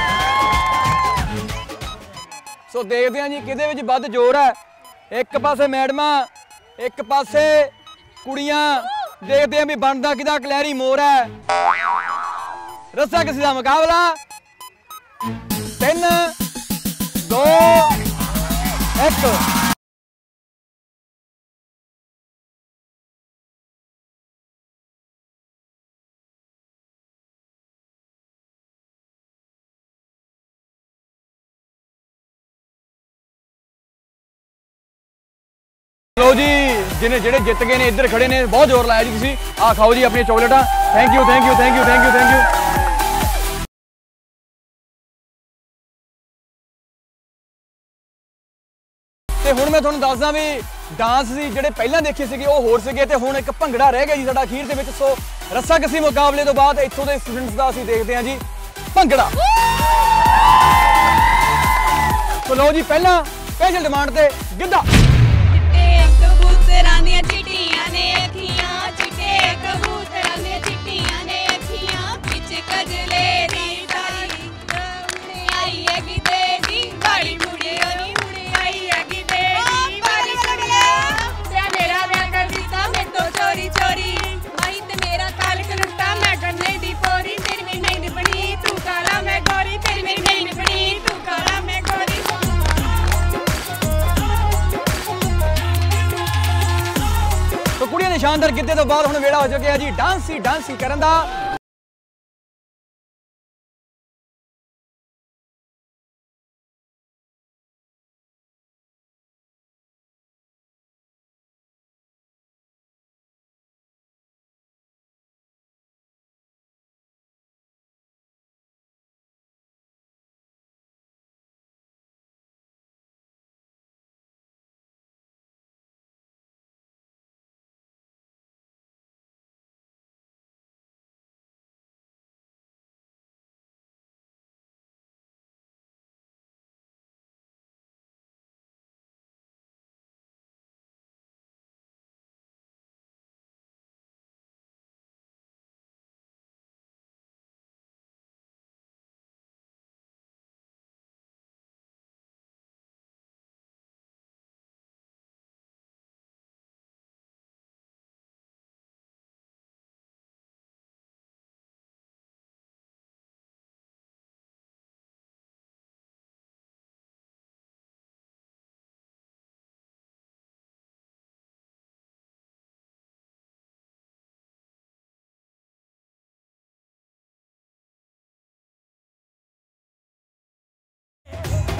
ਸੋ ਦੇਖਦੇ ਹਾਂ ਜੀ ਕਿਹਦੇ ਵਿੱਚ ਵੱਧ ਜ਼ੋਰ ਹੈ ਇੱਕ ਪਾਸੇ ਮੈਡਮਾਂ ਇੱਕ ਪਾਸੇ ਕੁੜੀਆਂ ਦੇਖਦੇ ਆਂ ਵੀ ਬਣਦਾ ਕਿਹਦਾ ਕਲੈਰੀ ਮੋਰ ਹੈ ਰੱਸਾ ਕਿਸੇ ਦਾ ਮੁਕਾਬਲਾ ਤਿੰਨ ਦੋ ਇੱਕ ਲੋ ਜੀ ਜਿਹਨੇ ਜਿਹੜੇ ਜਿੱਤ ਗਏ ਨੇ ਇੱਧਰ ਖੜੇ ਨੇ ਬਹੁਤ ਜ਼ੋਰ ਲਾਇਆ ਜੀ ਤੁਸੀਂ ਆ ਖਾਓ ਜੀ ਆਪਣੀ ਚੋਕਲੇਟਾਂ thank you thank you thank you thank you thank you ਤੇ ਹੁਣ ਮੈਂ ਤੁਹਾਨੂੰ ਦੱਸਦਾ ਵੀ ਡਾਂਸ ਸੀ ਜਿਹੜੇ ਪਹਿਲਾਂ ਦੇਖੇ ਸੀਗੇ ਉਹ ਹੋਰ ਸੀਗੇ ਤੇ ਹੁਣ ਇੱਕ ਭੰਗੜਾ ਰਹਿ ਗਿਆ ਜੀ ਸਾਡਾ ਅਖੀਰ ਦੇ ਵਿੱਚ ਸੋ ਰੱਸਾ ਕੱਸੀ ਮੁਕਾਬਲੇ ਤੋਂ ਬਾਅਦ ਇੱਥੋਂ ਦੇ ਸਟੂਡੈਂਟਸ ਦਾ ਅਸੀਂ ਦੇਖਦੇ ਹਾਂ ਜੀ ਭੰਗੜਾ ਸੋ ਲਓ ਜੀ ਪਹਿਲਾਂ ਸਪੈਸ਼ਲ ਡਿਮਾਂਡ ਤੇ ਗਿੱਧਾ ਕਬੂਤਰਾਂ ਦੀਆਂ ਚਿੱਟੀਆਂ ਨੇ ਅੱਖੀਆਂ ਚਿੱਟੇ ਕਬੂਤਰਾਂ ਦੀਆਂ ਚਿੱਟੀਆਂ ਨੇ ਅੱਖੀਆਂ ਵਿੱਚ ਕਜਲੇ ਦੀ ਤਾਰੀ ਮੁੜੇ ਆਈ ਹੈ ਕਿਤੇ ਦੀ ਬਾੜੀ ਮੁੜੇ ਆਈ ਮੁੜੇ ਆਈ ਹੈ ਕਿਤੇ ਦੀ ਬਾੜੀ ਮੁੜੇ ਤੇ ਮੇਰਾ ਵਿਆਹ ਕਰ ਦਿੱਤਾ ਮੈਂ ਤੋਂ ਚੋਰੀ ਚੋਰੀ ਮਾਈ ਤੇ ਮੇਰਾ ਤਾਲਕ ਲੁੱਟਾ ਮੈਂ ਗੰਨੇ ਦੀ ਪੋਰੀ ਤੇਰੀ ਮੇਰੀ ਨਹੀਂ ਬਣੀ ਤੂੰ ਕਾਲਾ ਮੈਂ ਗੋਰੀ ਤੇਰੀ ਮੇਰੀ ਨਹੀਂ ਬਣੀ ਤੂੰ ਕਾਲਾ ਮੈਂ ਗੋਰੀ तो कुड़ियां ने शानदार गिद्धे तो बाद हुण वेड़ा हो चुका है जी डांसी डांसी करन दा।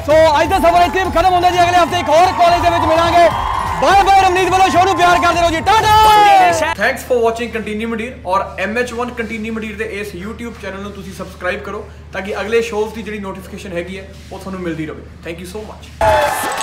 सो अज का सफर इतने खत्म होता जी अगले हफ्ते एक और कॉलेज के मिलांगे बाय बाय रवनीत वालों शो प्यार करते रहो जी टाटा thanks for watching Canteeni Mandeer और एम एच वन कंटीनी मंडीर के इस यूट्यूब चैनल ਨੂੰ ਤੁਸੀਂ ਸਬਸਕ੍ਰਾਈਬ ਕਰੋ ਤਾਂ ਕਿ ਅਗਲੇ ਸ਼ੋਜ਼ ਦੀ ਜਿਹੜੀ ਨੋਟੀਫਿਕੇਸ਼ਨ ਹੈਗੀ ਹੈ ਉਹ ਤੁਹਾਨੂੰ ਮਿਲਦੀ ਰਹੇ ਥੈਂਕ ਯੂ ਸੋ ਮਚ